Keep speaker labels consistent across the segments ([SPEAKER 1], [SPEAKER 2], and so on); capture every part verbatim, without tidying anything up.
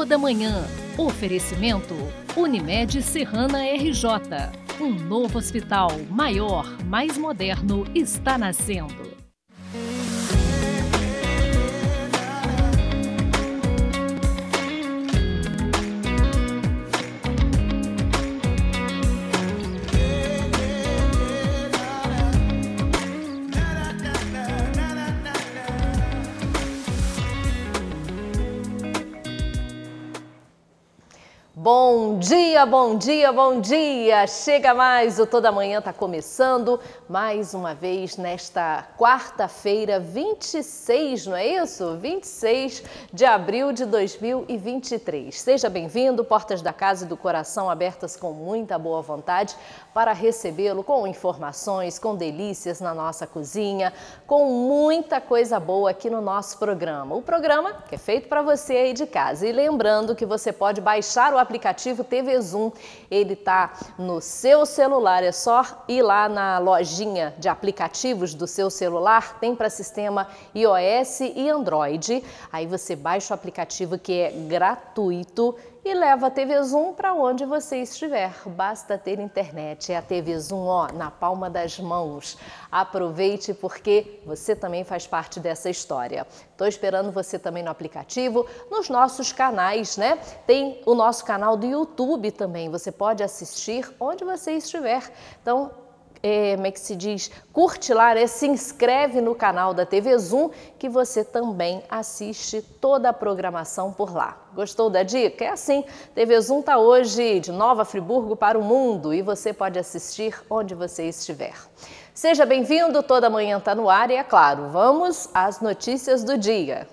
[SPEAKER 1] Toda Manhã. Oferecimento Unimed Serrana R J. Um novo hospital maior, mais moderno está nascendo.
[SPEAKER 2] Bom dia, bom dia, bom dia! Chega mais, o Toda Manhã está começando mais uma vez nesta quarta-feira, vinte e seis, não é isso? vinte e seis de abril de dois mil e vinte e três. Seja bem-vindo, portas da casa e do coração abertas com muita boa vontade para recebê-lo com informações, com delícias na nossa cozinha, com muita coisa boa aqui no nosso programa. O programa que é feito para você aí de casa. E lembrando que você pode baixar o aplicativo T V Zoom, ele está no seu celular, é só ir lá na lojinha de aplicativos do seu celular, tem para sistema iOS e Android, aí você baixa o aplicativo que é gratuito e leva a T V Zoom para onde você estiver, basta ter internet, é a T V Zoom ó, na palma das mãos. Aproveite porque você também faz parte dessa história. Estou esperando você também no aplicativo, nos nossos canais, né? Tem o nosso canal do YouTube também, você pode assistir onde você estiver. Então, É, como é que se diz? Curte lá, né? Se inscreve no canal da T V Zoom que você também assiste toda a programação por lá. Gostou da dica? É assim, T V Zoom está hoje de Nova Friburgo para o mundo e você pode assistir onde você estiver. Seja bem-vindo, Toda Manhã está no ar e é claro, vamos às notícias do dia.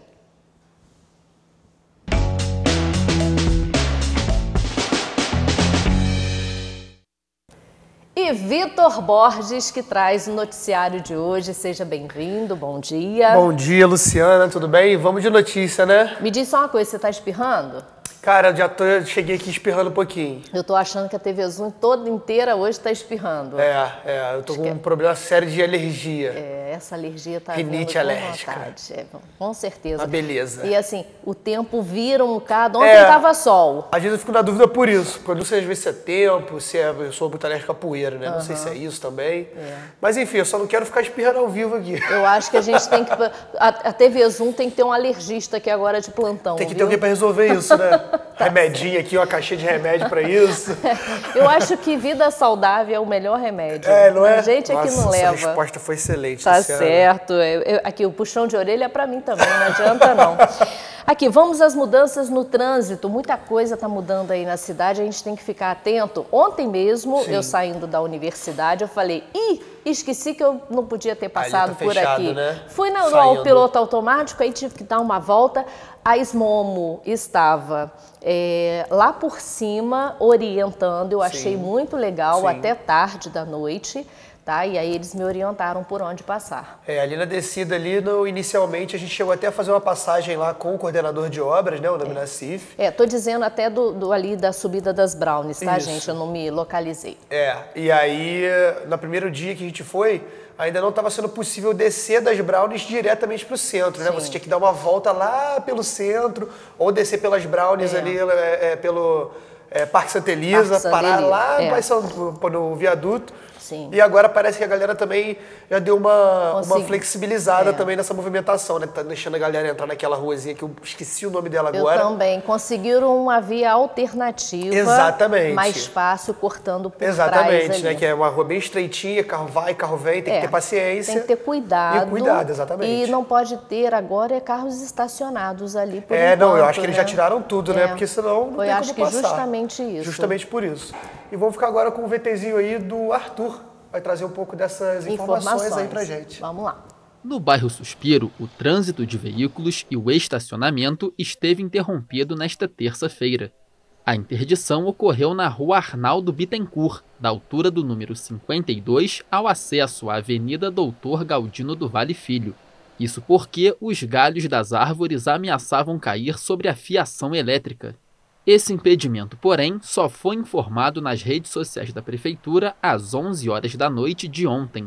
[SPEAKER 2] E Vitor Borges, que traz o noticiário de hoje. Seja bem-vindo, bom dia.
[SPEAKER 3] Bom dia, Luciana, tudo bem? Vamos de notícia, né?
[SPEAKER 2] Me diz só uma coisa, você tá espirrando?
[SPEAKER 3] Cara, já tô, cheguei aqui espirrando um pouquinho.
[SPEAKER 2] Eu tô achando que a T V Zoom toda inteira hoje tá espirrando.
[SPEAKER 3] É, é, eu tô Acho com um é... problema sério de alergia.
[SPEAKER 2] É, essa alergia tá
[SPEAKER 3] Rinite alérgica.
[SPEAKER 2] É, com certeza.
[SPEAKER 3] Uma beleza.
[SPEAKER 2] E assim, o tempo vira um bocado, ontem é, tava sol.
[SPEAKER 3] Às vezes eu fico na dúvida por isso, porque eu não sei às vezes se é tempo, se é, eu sou muito alérgico a poeira, né? Uhum. Não sei se é isso também. É. Mas enfim, eu só não quero ficar espirrando ao vivo aqui.
[SPEAKER 2] Eu acho que a gente tem que... A, a T V Zoom tem que ter um alergista aqui agora de plantão,
[SPEAKER 3] Tem que
[SPEAKER 2] viu?
[SPEAKER 3] ter alguém pra resolver isso, né? Tá remedinho aqui, uma caixinha de remédio pra isso.
[SPEAKER 2] Eu acho que vida saudável é o melhor remédio.
[SPEAKER 3] É, não é?
[SPEAKER 2] A gente é que não leva.
[SPEAKER 3] Essa resposta foi excelente,
[SPEAKER 2] Tá
[SPEAKER 3] Luciana.
[SPEAKER 2] certo. Eu, eu, aqui, o puxão de orelha é pra mim também, não adianta não. Aqui, vamos às mudanças no trânsito. Muita coisa está mudando aí na cidade, a gente tem que ficar atento. Ontem mesmo, Sim. eu saindo da universidade, eu falei, ih, esqueci que eu não podia ter passado
[SPEAKER 3] tá
[SPEAKER 2] por
[SPEAKER 3] fechado,
[SPEAKER 2] aqui.
[SPEAKER 3] Né?
[SPEAKER 2] Fui no, no piloto automático, aí tive que dar uma volta. A Smomo estava é, lá por cima, orientando, eu Sim. achei muito legal, Sim. até tarde da noite. Tá? E aí eles me orientaram por onde passar.
[SPEAKER 3] É, ali na descida, ali, no, inicialmente, a gente chegou até a fazer uma passagem lá com o coordenador de obras, né, o nome da C I F.
[SPEAKER 2] É, tô dizendo até do, do ali da subida das Brownies, tá,
[SPEAKER 3] Isso.
[SPEAKER 2] gente? Eu não me localizei.
[SPEAKER 3] É, e aí, no primeiro dia que a gente foi, ainda não estava sendo possível descer das Brownies diretamente para o centro, né? Sim. Você tinha que dar uma volta lá pelo centro, ou descer pelas Brownies é. ali é, é, pelo é, Parque Santa Elisa, Parque parar Santa lá é. no viaduto.
[SPEAKER 2] Sim.
[SPEAKER 3] E agora parece que a galera também já deu uma, uma flexibilizada é. também nessa movimentação, né? Tá deixando a galera entrar naquela ruazinha que eu esqueci o nome dela agora.
[SPEAKER 2] Eu também. Conseguiram uma via alternativa.
[SPEAKER 3] Exatamente.
[SPEAKER 2] Mais fácil, cortando por
[SPEAKER 3] Exatamente,
[SPEAKER 2] trás ali.
[SPEAKER 3] né? Que é uma rua bem estreitinha, carro vai, carro vem, tem é. que ter paciência.
[SPEAKER 2] Tem que ter cuidado.
[SPEAKER 3] E cuidado, exatamente.
[SPEAKER 2] E não pode ter agora carros estacionados ali por
[SPEAKER 3] É,
[SPEAKER 2] enquanto,
[SPEAKER 3] não, eu acho que
[SPEAKER 2] né?
[SPEAKER 3] eles já tiraram tudo,
[SPEAKER 2] é.
[SPEAKER 3] né? Porque senão não
[SPEAKER 2] eu
[SPEAKER 3] tem
[SPEAKER 2] acho
[SPEAKER 3] como
[SPEAKER 2] que
[SPEAKER 3] passar.
[SPEAKER 2] justamente isso.
[SPEAKER 3] Justamente por isso. E vamos ficar agora com o VTzinho aí do Arthur. Vai trazer um pouco dessas informações, informações aí pra gente.
[SPEAKER 2] Vamos lá.
[SPEAKER 4] No bairro Suspiro, o trânsito de veículos e o estacionamento esteve interrompido nesta terça-feira. A interdição ocorreu na rua Arnaldo Bittencourt, da altura do número cinquenta e dois ao acesso à Avenida Doutor Galdino do Vale Filho. Isso porque os galhos das árvores ameaçavam cair sobre a fiação elétrica. Esse impedimento, porém, só foi informado nas redes sociais da Prefeitura às onze horas da noite de ontem.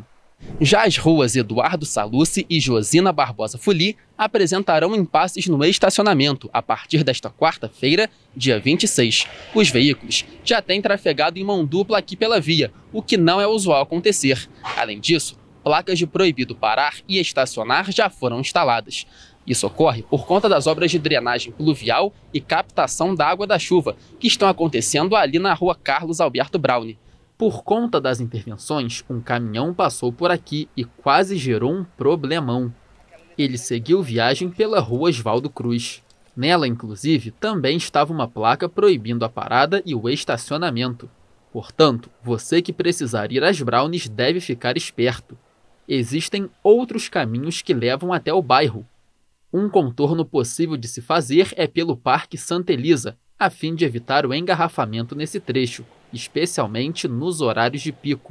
[SPEAKER 4] Já as ruas Eduardo Salucci e Josina Barbosa Fuli apresentarão impasses no estacionamento a partir desta quarta-feira, dia vinte e seis. Os veículos já têm trafegado em mão dupla aqui pela via, o que não é usual acontecer. Além disso, placas de proibido parar e estacionar já foram instaladas. Isso ocorre por conta das obras de drenagem pluvial e captação da água da chuva, que estão acontecendo ali na rua Carlos Alberto Browne. Por conta das intervenções, um caminhão passou por aqui e quase gerou um problemão. Ele seguiu viagem pela rua Oswaldo Cruz. Nela, inclusive, também estava uma placa proibindo a parada e o estacionamento. Portanto, você que precisar ir às Brownies deve ficar esperto. Existem outros caminhos que levam até o bairro. Um contorno possível de se fazer é pelo Parque Santa Elisa, a fim de evitar o engarrafamento nesse trecho, especialmente nos horários de pico.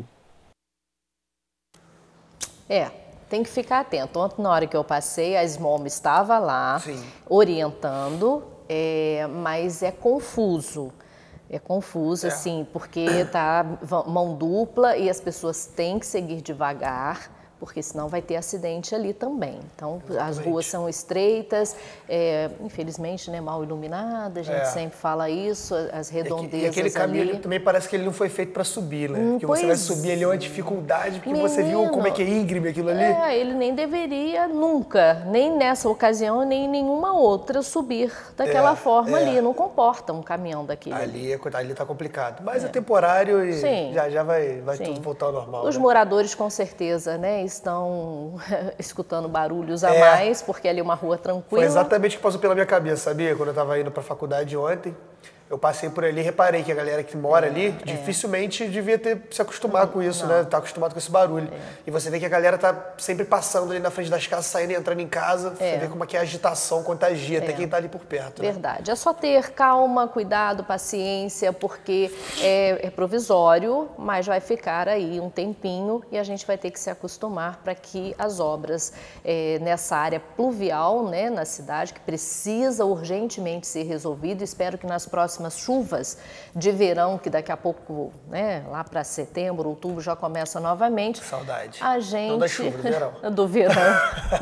[SPEAKER 2] É, tem que ficar atento. Ontem, na hora que eu passei, a SMOM estava lá, Sim. orientando, é, mas é confuso. É confuso, é. assim, porque tá mão dupla e as pessoas têm que seguir devagar, porque senão vai ter acidente ali também. Então, Exatamente. As ruas são estreitas, é, infelizmente, né, mal iluminadas, a gente é. sempre fala isso, as redondezas ali. E aquele caminho
[SPEAKER 3] ali, também parece que ele não foi feito para subir, né? Porque você vai subir ali é uma dificuldade, porque menino, você viu como é que é íngreme aquilo ali.
[SPEAKER 2] É, ele nem deveria nunca, nem nessa ocasião, nem em nenhuma outra, subir daquela é, forma é. ali. Não comporta um caminhão daquele.
[SPEAKER 3] Ali, ali. ali tá complicado. Mas é, é temporário e Sim. já, já vai, vai tudo voltar ao normal.
[SPEAKER 2] Os
[SPEAKER 3] né?
[SPEAKER 2] moradores, com certeza, né? Estão escutando barulhos a
[SPEAKER 3] é.
[SPEAKER 2] mais, porque ali é uma rua tranquila.
[SPEAKER 3] Foi exatamente o que passou pela minha cabeça, sabia? Quando eu estava indo para a faculdade ontem, eu passei por ali e reparei que a galera que mora é, ali é. dificilmente devia ter se acostumar com isso, Não. né? Tá acostumado com esse barulho. É. E você vê que a galera tá sempre passando ali na frente das casas, saindo e entrando em casa. É. Você vê como é que a agitação contagia, é. até quem tá ali por perto.
[SPEAKER 2] Verdade.
[SPEAKER 3] Né?
[SPEAKER 2] É só ter calma, cuidado, paciência, porque é, é provisório, mas vai ficar aí um tempinho e a gente vai ter que se acostumar para que as obras é, nessa área pluvial, né, na cidade, que precisa urgentemente ser resolvido. Espero que nas próximas chuvas de verão, que daqui a pouco, né, lá para setembro, outubro, já começa novamente.
[SPEAKER 3] Saudade.
[SPEAKER 2] A gente...
[SPEAKER 3] Não da chuva, do verão.
[SPEAKER 2] do verão.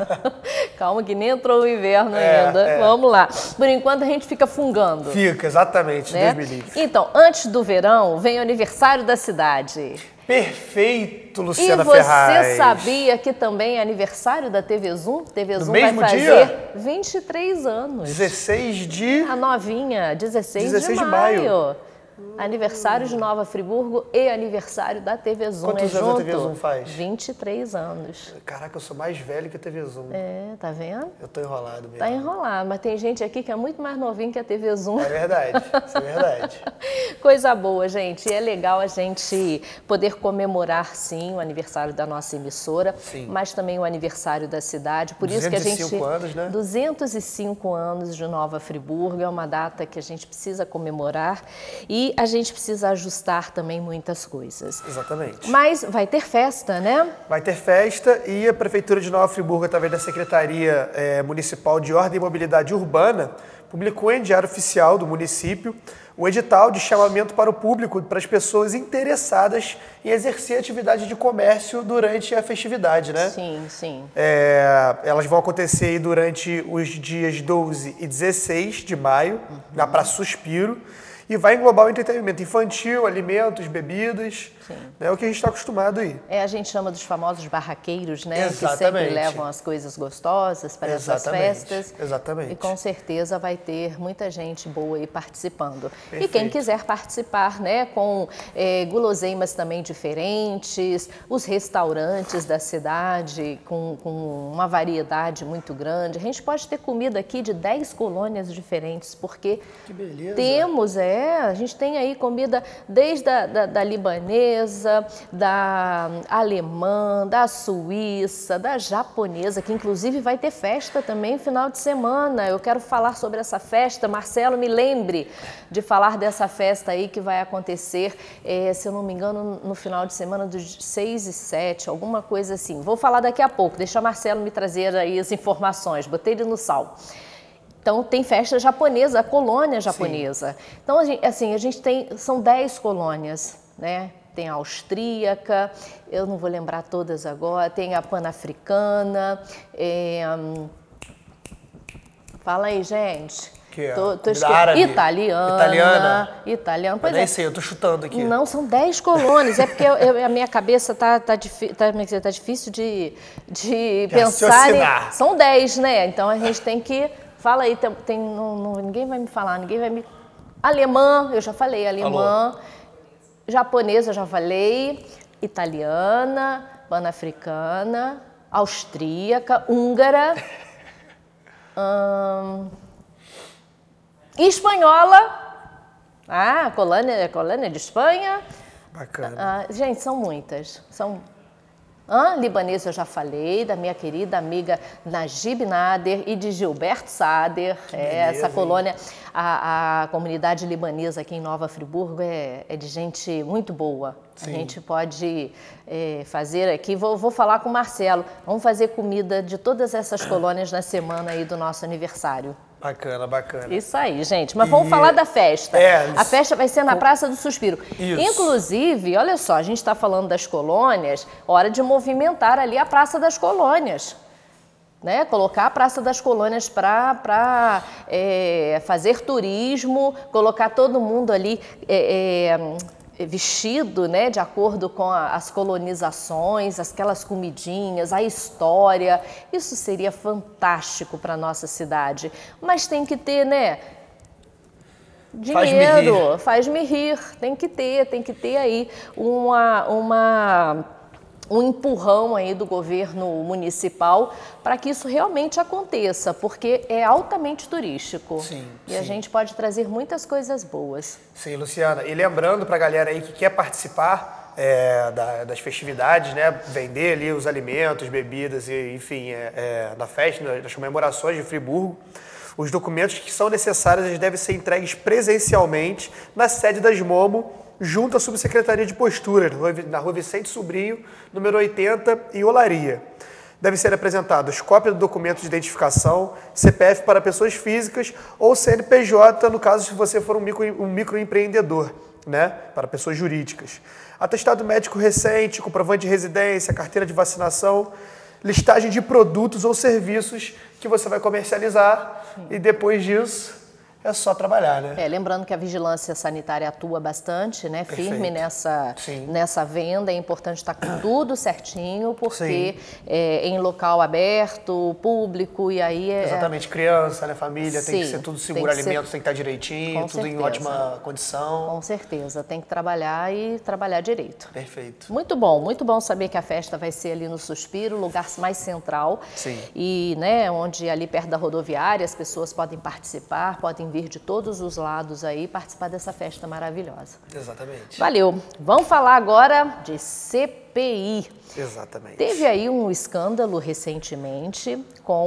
[SPEAKER 2] Calma que nem entrou o inverno
[SPEAKER 3] é,
[SPEAKER 2] ainda.
[SPEAKER 3] É.
[SPEAKER 2] Vamos lá. Por enquanto a gente fica fungando.
[SPEAKER 3] Fica, exatamente,
[SPEAKER 2] né?
[SPEAKER 3] Deus me livre.
[SPEAKER 2] Então, antes do verão, vem o aniversário da cidade.
[SPEAKER 3] Perfeito, Luciana
[SPEAKER 2] Ferraz. E você
[SPEAKER 3] Ferraz.
[SPEAKER 2] sabia que também é aniversário da T V Zoom? T V Zoom
[SPEAKER 3] vai
[SPEAKER 2] fazer
[SPEAKER 3] dia?
[SPEAKER 2] vinte e três anos.
[SPEAKER 3] dezesseis de...
[SPEAKER 2] A novinha, dezesseis,
[SPEAKER 3] dezesseis
[SPEAKER 2] de,
[SPEAKER 3] de
[SPEAKER 2] maio.
[SPEAKER 3] maio.
[SPEAKER 2] Aniversário de Nova Friburgo e aniversário da T V Zoom.
[SPEAKER 3] Quantos
[SPEAKER 2] é
[SPEAKER 3] anos
[SPEAKER 2] junto?
[SPEAKER 3] a T V Zoom faz?
[SPEAKER 2] vinte e três anos.
[SPEAKER 3] Caraca, eu sou mais velho que a T V Zoom.
[SPEAKER 2] É, tá vendo?
[SPEAKER 3] Eu tô enrolado mesmo.
[SPEAKER 2] Tá enrolado, mas tem gente aqui que é muito mais novinho que a T V Zoom.
[SPEAKER 3] É verdade, isso é verdade.
[SPEAKER 2] Coisa boa, gente. É legal a gente poder comemorar, sim, o aniversário da nossa emissora, sim. mas também o aniversário da cidade. Por isso que a gente...
[SPEAKER 3] duzentos e cinco anos, né?
[SPEAKER 2] duzentos e cinco anos de Nova Friburgo. É uma data que a gente precisa comemorar e a gente precisa ajustar também muitas coisas.
[SPEAKER 3] Exatamente.
[SPEAKER 2] Mas vai ter festa, né?
[SPEAKER 3] Vai ter festa e a Prefeitura de Nova Friburgo, através da Secretaria é, Municipal de Ordem e Mobilidade Urbana, publicou em Diário Oficial do município o edital de chamamento para o público para as pessoas interessadas em exercer atividade de comércio durante a festividade, né?
[SPEAKER 2] Sim, sim.
[SPEAKER 3] É, elas vão acontecer aí durante os dias doze e dezesseis de maio, uhum. na Praça Suspiro. E vai englobar o entretenimento infantil, alimentos, bebidas, né, o que a gente está acostumado aí.
[SPEAKER 2] É, a gente chama dos famosos barraqueiros, né?
[SPEAKER 3] Exatamente.
[SPEAKER 2] Que sempre levam as coisas gostosas para essas festas.
[SPEAKER 3] Exatamente.
[SPEAKER 2] E com certeza vai ter muita gente boa aí participando.
[SPEAKER 3] Perfeito.
[SPEAKER 2] E quem quiser participar, né, com é, guloseimas também diferentes, os restaurantes da cidade com, com uma variedade muito grande. A gente pode ter comida aqui de dez colônias diferentes, porque
[SPEAKER 3] que beleza.
[SPEAKER 2] temos, é, a gente tem aí comida desde a da, da libanesa, da alemã, da suíça, da japonesa, que inclusive vai ter festa também no final de semana. Eu quero falar sobre essa festa. Marcelo, me lembre de falar dessa festa aí que vai acontecer, é, se eu não me engano, no final de semana dos seis e sete, alguma coisa assim. Vou falar daqui a pouco, deixa o Marcelo me trazer aí as informações, botei ele no sal. Então, tem festa japonesa, a colônia japonesa. Sim. Então, a gente, assim, a gente tem, são dez colônias, né? Tem a austríaca, eu não vou lembrar todas agora, tem a pan-africana, é, hum, fala aí, gente.
[SPEAKER 3] Que é?
[SPEAKER 2] Tô, tô
[SPEAKER 3] Árabe.
[SPEAKER 2] Italiana.
[SPEAKER 3] Italiana.
[SPEAKER 2] Italiana.
[SPEAKER 3] Pois eu nem é. sei, eu tô chutando aqui.
[SPEAKER 2] Não, são dez colônias. É porque eu, eu, a minha cabeça tá, tá, tá, tá difícil de, de pensar. Em, são dez, né? Então a gente tem que... Fala aí, tem, tem, não, não, ninguém vai me falar, ninguém vai me... Alemã, eu já falei, alemã. Falou. Japonesa, eu já falei. Italiana, pan-africana, austríaca, húngara. hum, espanhola. Ah, colônia, colônia de Espanha.
[SPEAKER 3] Bacana.
[SPEAKER 2] Ah, gente, são muitas. São... Ah, libanesa eu já falei, da minha querida amiga Najib Nader e de Gilberto Sader. Que é, beleza, essa colônia, a, a comunidade libanesa aqui em Nova Friburgo é, é de gente muito boa. Sim. A gente pode é, fazer aqui, vou, vou falar com o Marcelo, vamos fazer comida de todas essas colônias na semana aí do nosso aniversário.
[SPEAKER 3] Bacana, bacana.
[SPEAKER 2] Isso aí, gente. Mas vamos e... falar da festa. É, a festa vai ser na Praça do Suspiro. Isso. Inclusive, olha só, a gente está falando das colônias, hora de movimentar ali a Praça das Colônias. Né? Colocar a Praça das Colônias para é, fazer turismo, colocar todo mundo ali... É, é, vestido, né, de acordo com a, as colonizações, aquelas comidinhas, a história. Isso seria fantástico para a nossa cidade. Mas tem que ter, né, dinheiro, faz-me rir. rir. Tem que ter, tem que ter aí uma... uma um empurrão aí do governo municipal para que isso realmente aconteça, porque é altamente turístico. Sim, e sim. A gente pode trazer muitas coisas boas.
[SPEAKER 3] Sim, Luciana. E lembrando para a galera aí que quer participar é, da, das festividades, né, vender ali os alimentos, bebidas, e, enfim, é, é, da festa, das comemorações de Friburgo, os documentos que são necessários eles devem ser entregues presencialmente na sede da SMOMO, junto à Subsecretaria de Postura, na Rua Vicente Sobrinho, número oitenta, em Olaria. Devem ser apresentados cópia do documento de identificação, C P F para pessoas físicas ou C N P J, no caso se você for um, micro, um microempreendedor, né, para pessoas jurídicas. Atestado médico recente, comprovante de residência, carteira de vacinação, listagem de produtos ou serviços que você vai comercializar. Sim. E depois disso... é só trabalhar, né? É,
[SPEAKER 2] lembrando que a vigilância sanitária atua bastante, né? Firme nessa, nessa venda. É importante estar com tudo certinho, porque é, em local aberto, público, e aí é...
[SPEAKER 3] Exatamente, criança, né? Família, Sim, tem que ser tudo seguro, tem alimentos ser... tem que estar direitinho, com tudo certeza. Em ótima condição.
[SPEAKER 2] Com certeza, tem que trabalhar e trabalhar direito.
[SPEAKER 3] Perfeito.
[SPEAKER 2] Muito bom, muito bom saber que a festa vai ser ali no Suspiro, lugar mais central.
[SPEAKER 3] Sim.
[SPEAKER 2] E, né, onde ali perto da rodoviária as pessoas podem participar, podem vir de todos os lados aí participar dessa festa maravilhosa.
[SPEAKER 3] Exatamente.
[SPEAKER 2] Valeu. Vamos falar agora de C P I.
[SPEAKER 3] Exatamente.
[SPEAKER 2] Teve aí um escândalo recentemente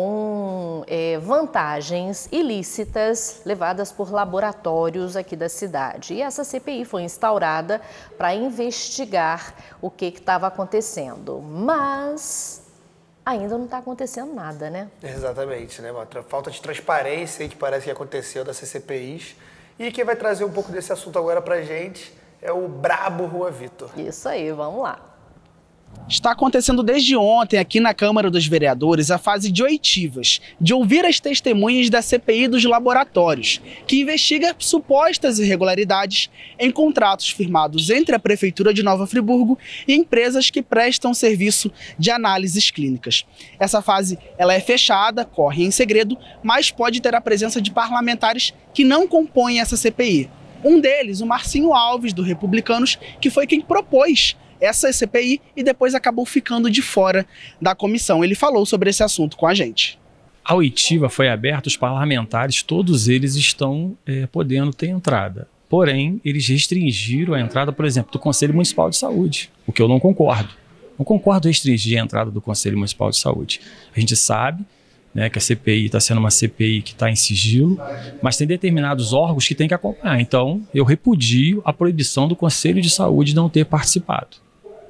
[SPEAKER 2] com é, vantagens ilícitas levadas por laboratórios aqui da cidade. E essa C P I foi instaurada para investigar o que estava acontecendo. Mas... ainda não está acontecendo nada, né?
[SPEAKER 3] Exatamente, né? Uma falta de transparência aí que parece que aconteceu das C C P Is. E quem vai trazer um pouco desse assunto agora pra gente é o brabo Juan Vitor.
[SPEAKER 2] Isso aí, vamos lá.
[SPEAKER 5] Está acontecendo desde ontem aqui na Câmara dos Vereadores a fase de oitivas, de ouvir as testemunhas da C P I dos laboratórios, que investiga supostas irregularidades em contratos firmados entre a Prefeitura de Nova Friburgo e empresas que prestam serviço de análises clínicas. Essa fase ela é fechada, corre em segredo, mas pode ter a presença de parlamentares que não compõem essa C P I. Um deles, o Marcinho Alves, do Republicanos, que foi quem propôs essa C P I e depois acabou ficando de fora da comissão. Ele falou sobre esse assunto com a gente.
[SPEAKER 6] A oitiva foi aberta, os parlamentares, todos eles estão é, podendo ter entrada. Porém, eles restringiram a entrada, por exemplo, do Conselho Municipal de Saúde, o que eu não concordo. Não concordo em restringir a entrada do Conselho Municipal de Saúde. A gente sabe, né, que a C P I está sendo uma C P I que está em sigilo, mas tem determinados órgãos que têm que acompanhar. Então, eu repudio a proibição do Conselho de Saúde não ter participado.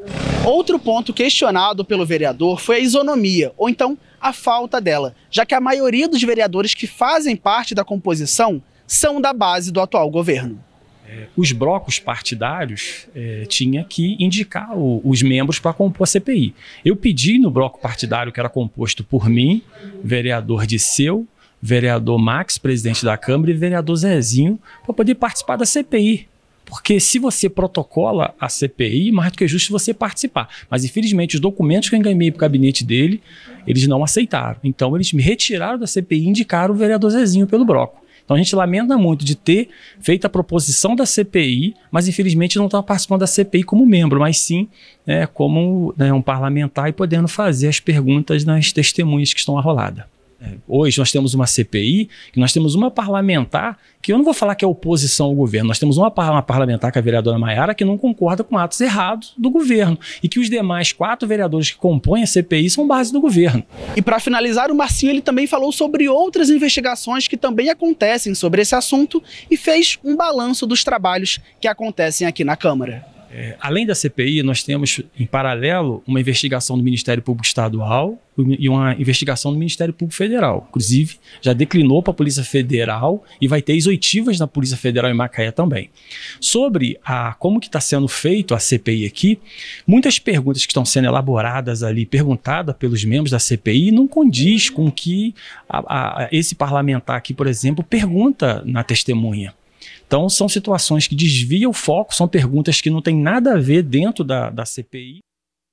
[SPEAKER 5] Outro ponto questionado pelo vereador foi a isonomia, ou então a falta dela, já que a maioria dos vereadores que fazem parte da composição são da base do atual governo.
[SPEAKER 6] É, os blocos partidários é, tinha que indicar o, os membros para compor a C P I. Eu pedi no bloco partidário, que era composto por mim, vereador Disseu, vereador Max, presidente da Câmara, e vereador Zezinho, para poder participar da C P I. Porque se você protocola a C P I, mais do que justo você participar. Mas, infelizmente, os documentos que eu encaminhei para o gabinete dele, eles não aceitaram. Então, eles me retiraram da C P I e indicaram o vereador Zezinho pelo bloco. Então, a gente lamenta muito de ter feito a proposição da C P I, mas, infelizmente, não está participando da C P I como membro, mas sim né, como né, um parlamentar e podendo fazer as perguntas nas testemunhas que estão arroladas. Hoje nós temos uma C P I, que nós temos uma parlamentar, que eu não vou falar que é oposição ao governo, nós temos uma, uma parlamentar, que é a vereadora Maiara, que não concorda com atos errados do governo, e que os demais quatro vereadores que compõem a C P I são base do governo.
[SPEAKER 5] E para finalizar, o Marcinho ele também falou sobre outras investigações que também acontecem sobre esse assunto e fez um balanço dos trabalhos que acontecem aqui na Câmara.
[SPEAKER 6] É, além da C P I, nós temos, em paralelo, uma investigação do Ministério Público Estadual e uma investigação do Ministério Público Federal. Inclusive, já declinou para a Polícia Federal e vai ter as oitivas na Polícia Federal em Macaé também. Sobre a, como que está sendo feito a C P I aqui, muitas perguntas que estão sendo elaboradas ali, perguntadas pelos membros da C P I, não condiz com o que a, a, esse parlamentar aqui, por exemplo, pergunta na testemunha. Então, são situações que desviam o foco, são perguntas que não têm nada a ver dentro da, da C P I.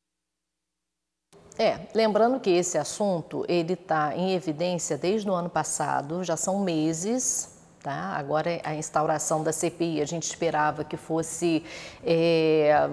[SPEAKER 2] É, lembrando que esse assunto, ele está em evidência desde o ano passado, já são meses, tá? Agora a instauração da C P I, a gente esperava que fosse é,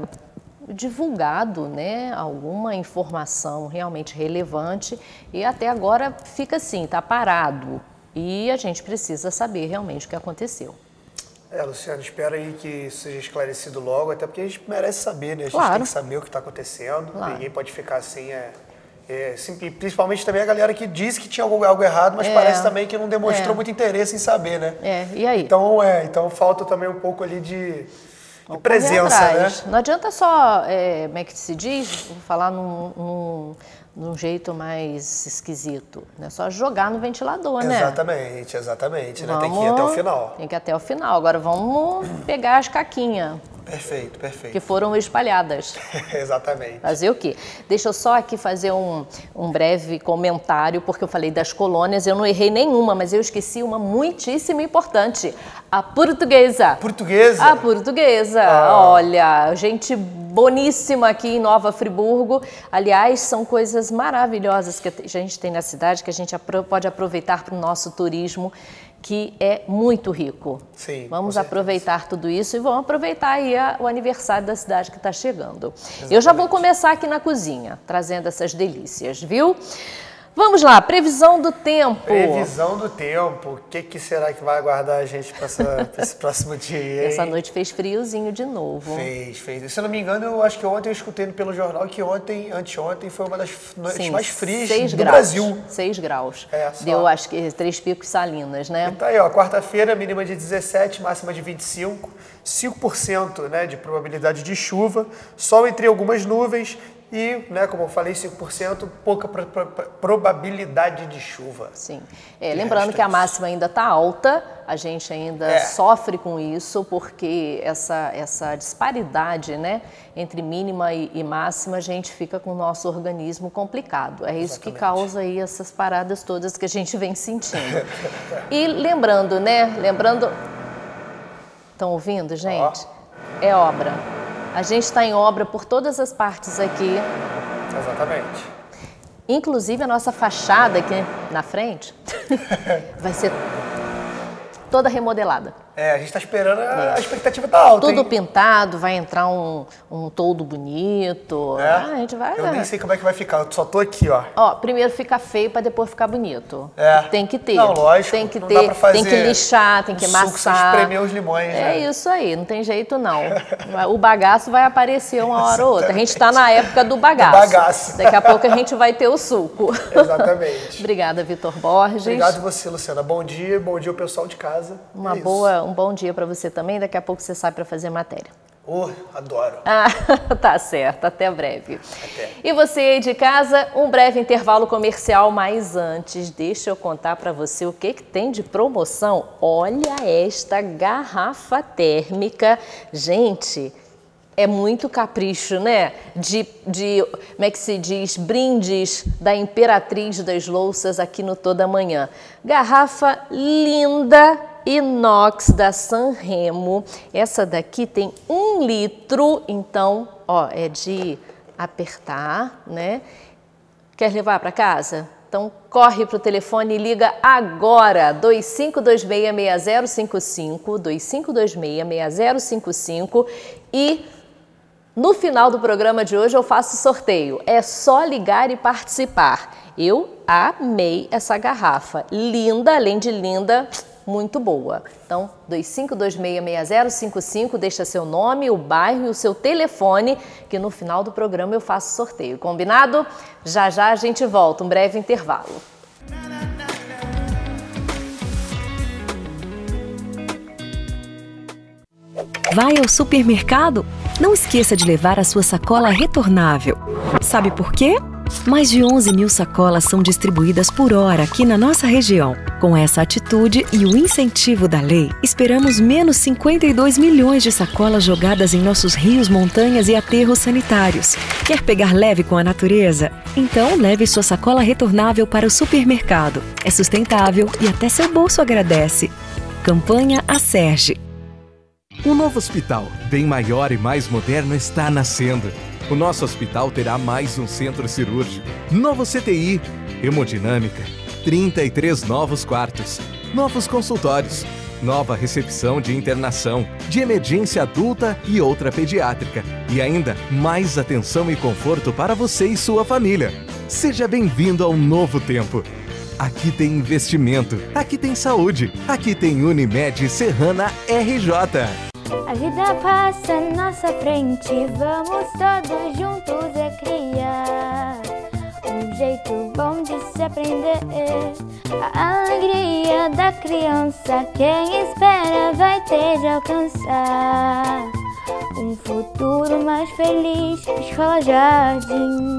[SPEAKER 2] divulgado, né, alguma informação realmente relevante e até agora fica assim, está parado e a gente precisa saber realmente o que aconteceu.
[SPEAKER 3] É, Luciano, espero aí que isso seja esclarecido logo, até porque a gente merece saber, né? A gente
[SPEAKER 2] claro.
[SPEAKER 3] tem que saber o que está acontecendo,
[SPEAKER 2] claro.
[SPEAKER 3] Ninguém pode ficar assim, é, é, principalmente também a galera que diz que tinha algo, algo errado, mas é. parece também que não demonstrou é. muito interesse em saber, né?
[SPEAKER 2] É, e aí?
[SPEAKER 3] Então, é, então falta também um pouco ali de, de presença, né?
[SPEAKER 2] Não adianta só, é, como é que se diz, vou falar num... num... de um jeito mais esquisito, não é só jogar no ventilador, né?
[SPEAKER 3] Exatamente, exatamente,
[SPEAKER 2] vamos,
[SPEAKER 3] né? Tem que ir até o final.
[SPEAKER 2] Tem que ir até o final. Agora vamos pegar as caquinhas.
[SPEAKER 3] Perfeito, perfeito.
[SPEAKER 2] Que foram espalhadas.
[SPEAKER 3] Exatamente.
[SPEAKER 2] Fazer o quê? Deixa eu só aqui fazer um, um breve comentário, porque eu falei das colônias, eu não errei nenhuma, mas eu esqueci uma muitíssimo importante. A portuguesa.
[SPEAKER 3] Portuguesa?
[SPEAKER 2] A portuguesa. Ah. Olha, gente boníssima aqui em Nova Friburgo. Aliás, são coisas maravilhosas que a gente tem na cidade, que a gente pode aproveitar para o nosso turismo, que é muito rico.
[SPEAKER 3] Sim,
[SPEAKER 2] vamos aproveitar tudo isso e vamos aproveitar aí a, o aniversário da cidade que está chegando. Exatamente. Eu já vou começar aqui na cozinha, trazendo essas delícias, viu? Vamos lá, previsão do tempo.
[SPEAKER 3] Previsão do tempo. O que, que será que vai aguardar a gente para esse próximo dia, hein?
[SPEAKER 2] Essa noite fez friozinho de novo.
[SPEAKER 3] Fez, fez. Se eu não me engano, eu acho que ontem eu escutei pelo jornal que ontem, anteontem, foi uma das noites Sim, mais frias do
[SPEAKER 2] graus,
[SPEAKER 3] Brasil.
[SPEAKER 2] seis graus.
[SPEAKER 3] É, só.
[SPEAKER 2] Deu, acho que, três picos Salinas, né?
[SPEAKER 3] Então aí, ó, quarta-feira, mínima de dezessete, máxima de vinte e cinco, cinco por cento né, de probabilidade de chuva, sol entre algumas nuvens. E, né, como eu falei, cinco por cento, pouca pro, pro, probabilidade de chuva.
[SPEAKER 2] Sim. É, lembrando que a máxima ainda está alta, a gente ainda é. sofre com isso, porque essa, essa disparidade, né, entre mínima e, e máxima, a gente fica com o nosso organismo complicado. É isso Exatamente. que causa aí essas paradas todas que a gente vem sentindo. E lembrando, né, lembrando... Estão ouvindo, gente? Oh. É obra. A gente está em obra por todas as partes aqui.
[SPEAKER 3] Exatamente.
[SPEAKER 2] Inclusive a nossa fachada aqui na frente vai ser toda remodelada.
[SPEAKER 3] É, a gente está esperando, a, a expectativa tá alta,
[SPEAKER 2] Tudo
[SPEAKER 3] hein?
[SPEAKER 2] pintado, vai entrar um, um toldo bonito.
[SPEAKER 3] É?
[SPEAKER 2] Ah, a gente vai...
[SPEAKER 3] Eu nem sei como é que vai ficar, eu só tô aqui, ó.
[SPEAKER 2] Ó, primeiro fica feio para depois ficar bonito.
[SPEAKER 3] É.
[SPEAKER 2] Tem que ter.
[SPEAKER 3] Não, lógico.
[SPEAKER 2] Tem que
[SPEAKER 3] não
[SPEAKER 2] ter,
[SPEAKER 3] dá pra fazer
[SPEAKER 2] tem que lixar, tem que
[SPEAKER 3] um
[SPEAKER 2] amassar.
[SPEAKER 3] espremer os limões,
[SPEAKER 2] É
[SPEAKER 3] né?
[SPEAKER 2] isso aí, não tem jeito não. O bagaço vai aparecer uma hora ou outra. A gente está na época do bagaço.
[SPEAKER 3] Do bagaço.
[SPEAKER 2] Daqui a pouco a gente vai ter o suco.
[SPEAKER 3] Exatamente.
[SPEAKER 2] Obrigada, Vitor Borges.
[SPEAKER 3] Obrigado você, Luciana. Bom dia, bom dia ao pessoal de casa.
[SPEAKER 2] Uma
[SPEAKER 3] é
[SPEAKER 2] boa, um bom dia para você também. Daqui a pouco você sai para fazer matéria.
[SPEAKER 3] Oh, adoro.
[SPEAKER 2] Ah, tá certo. Até breve.
[SPEAKER 3] Até.
[SPEAKER 2] E você aí de casa, um breve intervalo comercial, mas antes, deixa eu contar para você o que, que tem de promoção. Olha esta garrafa térmica. Gente, é muito capricho, né? De, de, como é que se diz? Brindes da Imperatriz das Louças aqui no Toda Manhã. Garrafa linda, inox da Sanremo. Essa daqui tem um litro, então, ó, é de apertar, né? Quer levar para casa? Então, corre para o telefone e liga agora, dois cinco dois seis, seis zero cinco cinco, dois cinco dois seis, seis zero cinco cinco, e no final do programa de hoje eu faço sorteio. É só ligar e participar. Eu amei essa garrafa. Linda, além de linda, muito boa. Então, dois cinco dois seis, seis zero cinco cinco, deixa seu nome, o bairro e o seu telefone, que no final do programa eu faço sorteio. Combinado? Já já a gente volta, um breve intervalo.
[SPEAKER 7] Vai ao supermercado? Não esqueça de levar a sua sacola retornável. Sabe por quê? Mais de onze mil sacolas são distribuídas por hora aqui na nossa região. Com essa atitude e o incentivo da lei, esperamos menos cinquenta e dois milhões de sacolas jogadas em nossos rios, montanhas e aterros sanitários. Quer pegar leve com a natureza? Então leve sua sacola retornável para o supermercado. É sustentável e até seu bolso agradece. Campanha Acerge.
[SPEAKER 8] Um novo hospital, bem maior e mais moderno, está nascendo. O nosso hospital terá mais um centro cirúrgico, novo C T I, hemodinâmica, trinta e três novos quartos, novos consultórios, nova recepção de internação, de emergência adulta e outra pediátrica. E ainda mais atenção e conforto para você e sua família. Seja bem-vindo ao novo tempo. Aqui tem investimento, aqui tem saúde, aqui tem Unimed Serrana R J.
[SPEAKER 9] A vida passa à nossa frente, vamos todos juntos a criar um jeito bom de se aprender. A alegria da criança, quem espera vai ter de alcançar um futuro mais feliz. Escola Jardim.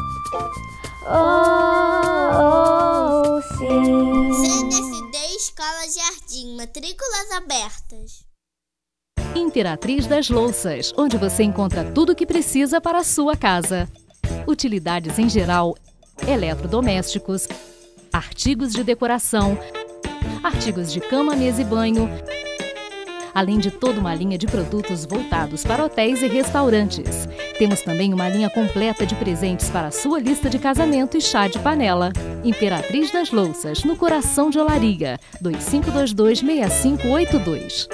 [SPEAKER 9] Oh, oh, sim.
[SPEAKER 10] C N S D Escola Jardim, matrículas abertas.
[SPEAKER 1] Imperatriz das Louças, onde você encontra tudo o que precisa para a sua casa. Utilidades em geral, eletrodomésticos, artigos de decoração, artigos de cama, mesa e banho, além de toda uma linha de produtos voltados para hotéis e restaurantes. Temos também uma linha completa de presentes para a sua lista de casamento e chá de panela. Imperatriz das Louças, no coração de Olaria, dois cinco dois dois, seis cinco oito dois.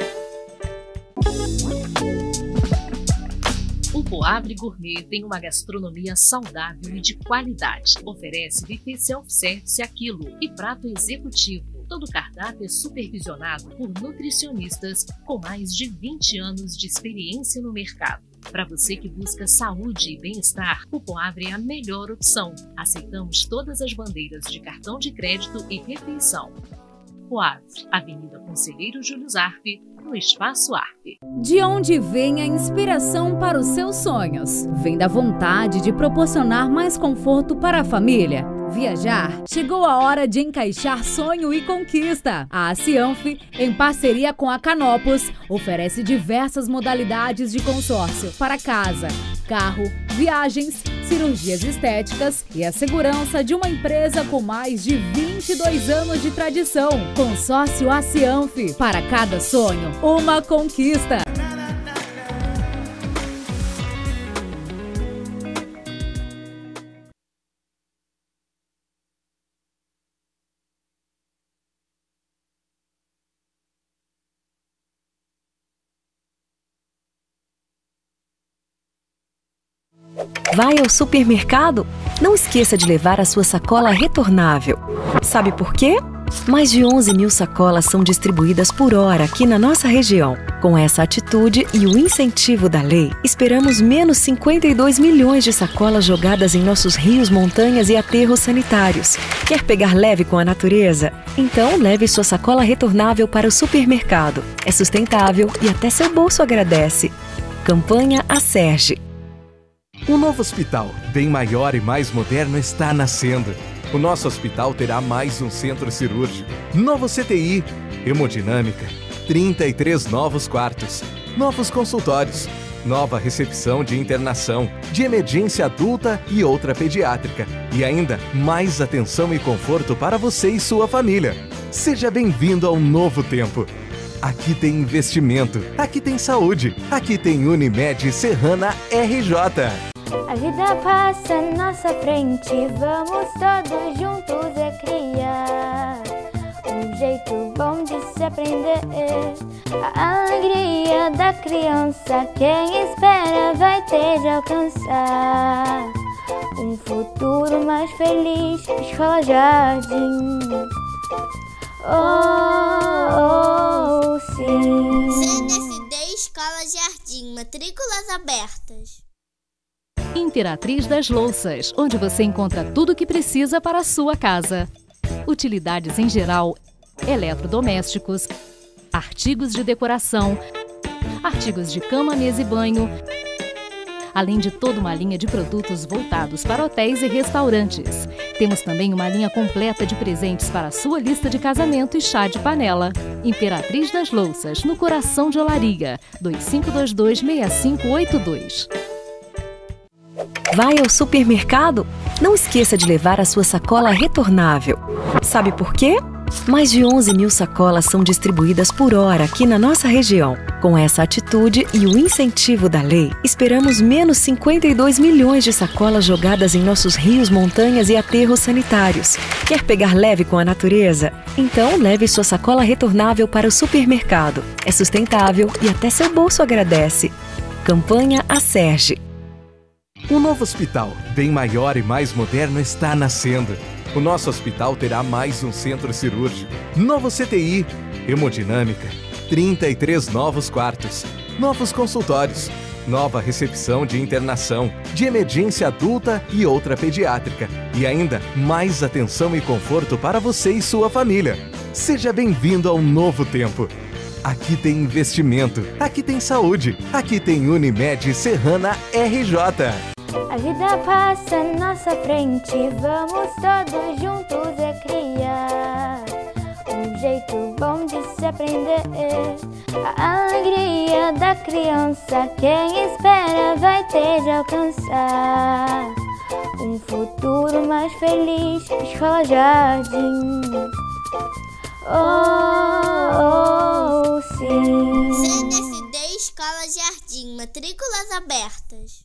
[SPEAKER 1] O Poavre Gourmet tem uma gastronomia saudável e de qualidade. Oferece buffet self-service a quilo e prato executivo. Todo o cardápio é supervisionado por nutricionistas com mais de vinte anos de experiência no mercado. Para você que busca saúde e bem-estar, o Poavre é a melhor opção. Aceitamos todas as bandeiras de cartão de crédito e refeição. Poavre, Avenida Conselheiro Júlio Zarpe, no Espaço Arpe.
[SPEAKER 11] De onde vem a inspiração para os seus sonhos? Vem da vontade de proporcionar mais conforto para a família? Viajar? Chegou a hora de encaixar sonho e conquista. A Cianf, em parceria com a Canopus, oferece diversas modalidades de consórcio para casa, carro, viagens, cirurgias estéticas e a segurança de uma empresa com mais de vinte e dois anos de tradição. Consórcio A Cianf. Para cada sonho, uma conquista.
[SPEAKER 7] Vai ao supermercado? Não esqueça de levar a sua sacola retornável. Sabe por quê? Mais de onze mil sacolas são distribuídas por hora aqui na nossa região. Com essa atitude e o incentivo da lei, esperamos menos cinquenta e dois milhões de sacolas jogadas em nossos rios, montanhas e aterros sanitários. Quer pegar leve com a natureza? Então leve sua sacola retornável para o supermercado. É sustentável e até seu bolso agradece. Campanha Acerge.
[SPEAKER 8] Um novo hospital, bem maior e mais moderno, está nascendo. O nosso hospital terá mais um centro cirúrgico, novo C T I, hemodinâmica, trinta e três novos quartos, novos consultórios, nova recepção de internação, de emergência adulta e outra pediátrica. E ainda mais atenção e conforto para você e sua família. Seja bem-vindo ao novo tempo. Aqui tem investimento, aqui tem saúde, aqui tem Unimed Serrana R J.
[SPEAKER 9] A vida passa à nossa frente, vamos todos juntos é criar um jeito bom de se aprender. A alegria da criança, quem espera vai ter de alcançar um futuro mais feliz. Escola Jardim, oh, oh sim.
[SPEAKER 10] C N S D Escola Jardim, matrículas abertas.
[SPEAKER 1] Imperatriz das Louças, onde você encontra tudo o que precisa para a sua casa. Utilidades em geral, eletrodomésticos, artigos de decoração, artigos de cama, mesa e banho, além de toda uma linha de produtos voltados para hotéis e restaurantes. Temos também uma linha completa de presentes para a sua lista de casamento e chá de panela. Imperatriz das Louças, no coração de Olaria, dois cinco dois dois, seis cinco oito dois.
[SPEAKER 7] Vai ao supermercado? Não esqueça de levar a sua sacola retornável. Sabe por quê? Mais de onze mil sacolas são distribuídas por hora aqui na nossa região. Com essa atitude e o incentivo da lei, esperamos menos cinquenta e dois milhões de sacolas jogadas em nossos rios, montanhas e aterros sanitários. Quer pegar leve com a natureza? Então leve sua sacola retornável para o supermercado. É sustentável e até seu bolso agradece. Campanha Acerge.
[SPEAKER 8] Um novo hospital, bem maior e mais moderno, está nascendo. O nosso hospital terá mais um centro cirúrgico, novo C T I, hemodinâmica, trinta e três novos quartos, novos consultórios, nova recepção de internação, de emergência adulta e outra pediátrica. E ainda mais atenção e conforto para você e sua família. Seja bem-vindo ao novo tempo. Aqui tem investimento, aqui tem saúde, aqui tem Unimed Serrana R J.
[SPEAKER 9] A vida passa à nossa frente, vamos todos juntos é criar um jeito bom de se aprender. A alegria da criança, quem espera vai ter de alcançar um futuro mais feliz. Escola Jardim, oh, oh sim.
[SPEAKER 10] C N S D Escola Jardim, matrículas abertas.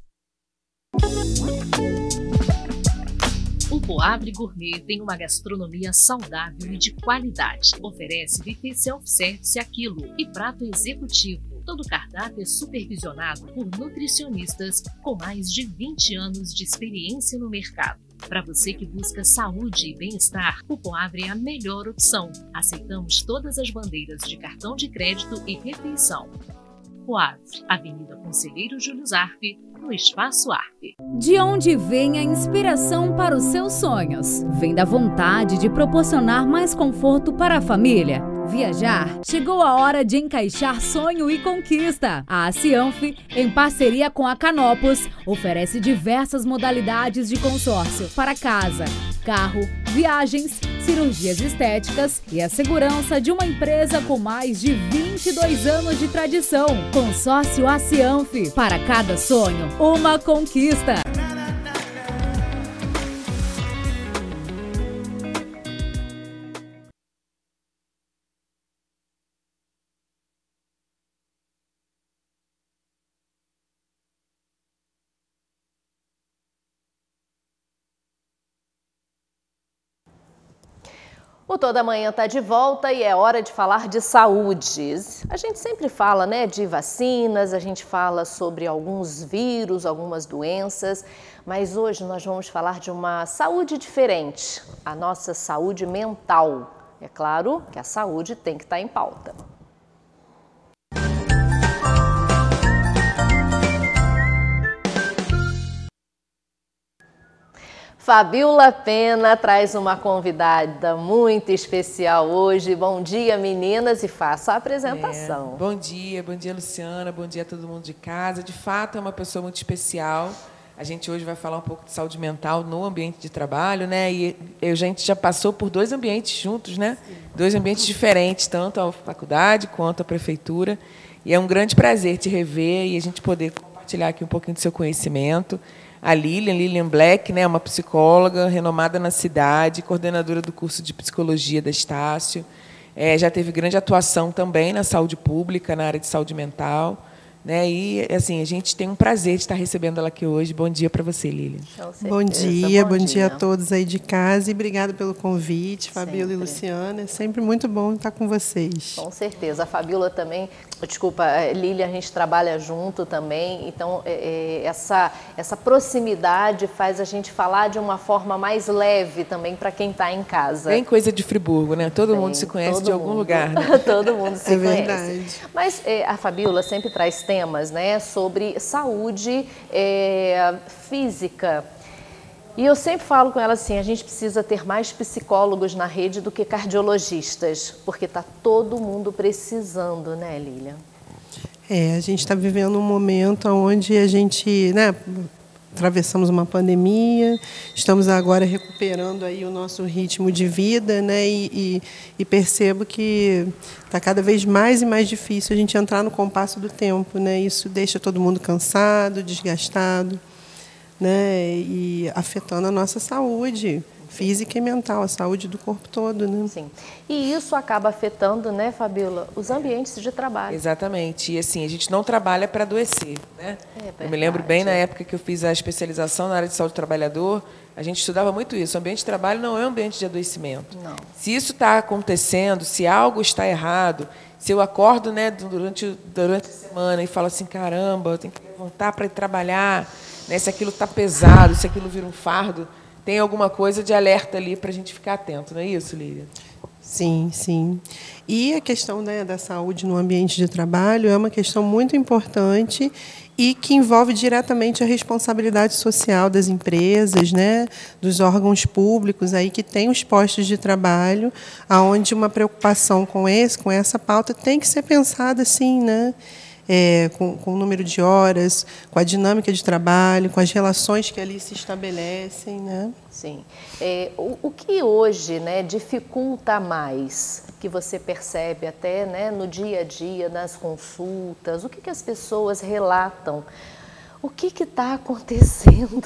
[SPEAKER 12] O Poavre Gourmet tem uma gastronomia saudável e de qualidade. Oferece buffet self-service a quilo e prato executivo. Todo o cardápio é supervisionado por nutricionistas com mais de vinte anos de experiência no mercado. Para você que busca saúde e bem-estar, o Poavre é a melhor opção. Aceitamos todas as bandeiras de cartão de crédito e refeição. Poavre, Avenida Conselheiro Júlio Zarpe, no Espaço Arpe.
[SPEAKER 11] De onde vem a inspiração para os seus sonhos? Vem da vontade de proporcionar mais conforto para a família. Viajar? Chegou a hora de encaixar sonho e conquista. A Cianf, em parceria com a Canopus, oferece diversas modalidades de consórcio para casa, carro, viagens, cirurgias estéticas e a segurança de uma empresa com mais de vinte e dois anos de tradição. Consórcio A Cianf. Para cada sonho, uma conquista.
[SPEAKER 2] O Toda Manhã está de volta e é hora de falar de saúde. A gente sempre fala, né, de vacinas, a gente fala sobre alguns vírus, algumas doenças, mas hoje nós vamos falar de uma saúde diferente, a nossa saúde mental. É claro que a saúde tem que estar em pauta. Fabiola Pena traz uma convidada muito especial hoje. Bom dia, meninas, e faça a apresentação.
[SPEAKER 13] É, bom dia, bom dia, Luciana, bom dia a todo mundo de casa. De fato, é uma pessoa muito especial. A gente hoje vai falar um pouco de saúde mental no ambiente de trabalho, né? E a gente já passou por dois ambientes juntos, né? Sim. Dois ambientes diferentes, tanto a faculdade quanto a prefeitura. E é um grande prazer te rever e a gente poder compartilhar aqui um pouquinho do seu conhecimento. A Lilian, Lilian Black, né, uma psicóloga renomada na cidade, coordenadora do curso de psicologia da Estácio. É, já teve grande atuação também na saúde pública, na área de saúde mental. Né? E assim, a gente tem um prazer de estar recebendo ela aqui hoje. Bom dia para você, Lilian.
[SPEAKER 14] Bom dia, bom, bom dia. dia a todos aí de casa e obrigada pelo convite, Fabiola e Luciana. É sempre muito bom estar com vocês.
[SPEAKER 2] Com certeza. A Fabiola também, desculpa, Lilian, a gente trabalha junto também, então é, essa, essa proximidade faz a gente falar de uma forma mais leve também para quem está em casa.
[SPEAKER 13] Bem coisa de Friburgo, né? Todo Bem, mundo se conhece de algum mundo. lugar. Né?
[SPEAKER 2] Todo mundo se
[SPEAKER 14] é
[SPEAKER 2] conhece.
[SPEAKER 14] Verdade.
[SPEAKER 2] Mas é, a Fabiola sempre traz temas temas, né, sobre saúde é, física. E eu sempre falo com ela assim, a gente precisa ter mais psicólogos na rede do que cardiologistas, porque está todo mundo precisando, né, Lilian?
[SPEAKER 14] É, a gente está vivendo um momento onde a gente, né, atravessamos uma pandemia, estamos agora recuperando aí o nosso ritmo de vida, né? E, e, e percebo que está cada vez mais e mais difícil a gente entrar no compasso do tempo, né? Isso deixa todo mundo cansado, desgastado, né? E afetando a nossa saúde física e mental, a saúde do corpo todo, né?
[SPEAKER 2] Sim. E isso acaba afetando, né, Fabiola, os ambientes de trabalho.
[SPEAKER 13] Exatamente. E assim, a gente não trabalha para adoecer, né? É eu me lembro bem na época que eu fiz a especialização na área de saúde do trabalhador, a gente estudava muito isso. O ambiente de trabalho não é um ambiente de adoecimento.
[SPEAKER 2] Não.
[SPEAKER 13] Se isso está acontecendo, se algo está errado, se eu acordo, né, durante, durante a semana e falo assim, caramba, eu tenho que levantar para ir trabalhar, né, se aquilo está pesado, se aquilo vira um fardo, tem alguma coisa de alerta ali para a gente ficar atento, não é isso, Lilian?
[SPEAKER 14] Sim, sim. E a questão, né, da saúde no ambiente de trabalho é uma questão muito importante e que envolve diretamente a responsabilidade social das empresas, né, dos órgãos públicos aí que têm os postos de trabalho, aonde uma preocupação com esse, com essa pauta tem que ser pensada assim, né? É, com, com o número de horas, com a dinâmica de trabalho, com as relações que ali se estabelecem, né?
[SPEAKER 2] Sim. É, o, o que hoje, né, dificulta mais, que você percebe até, né, no dia a dia, nas consultas, o que, que as pessoas relatam? O que está acontecendo?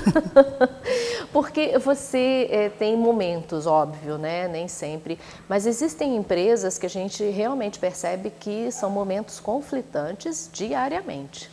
[SPEAKER 2] Porque você é, tem momentos, óbvio, né? Nem sempre, mas existem empresas que a gente realmente percebe que são momentos conflitantes diariamente.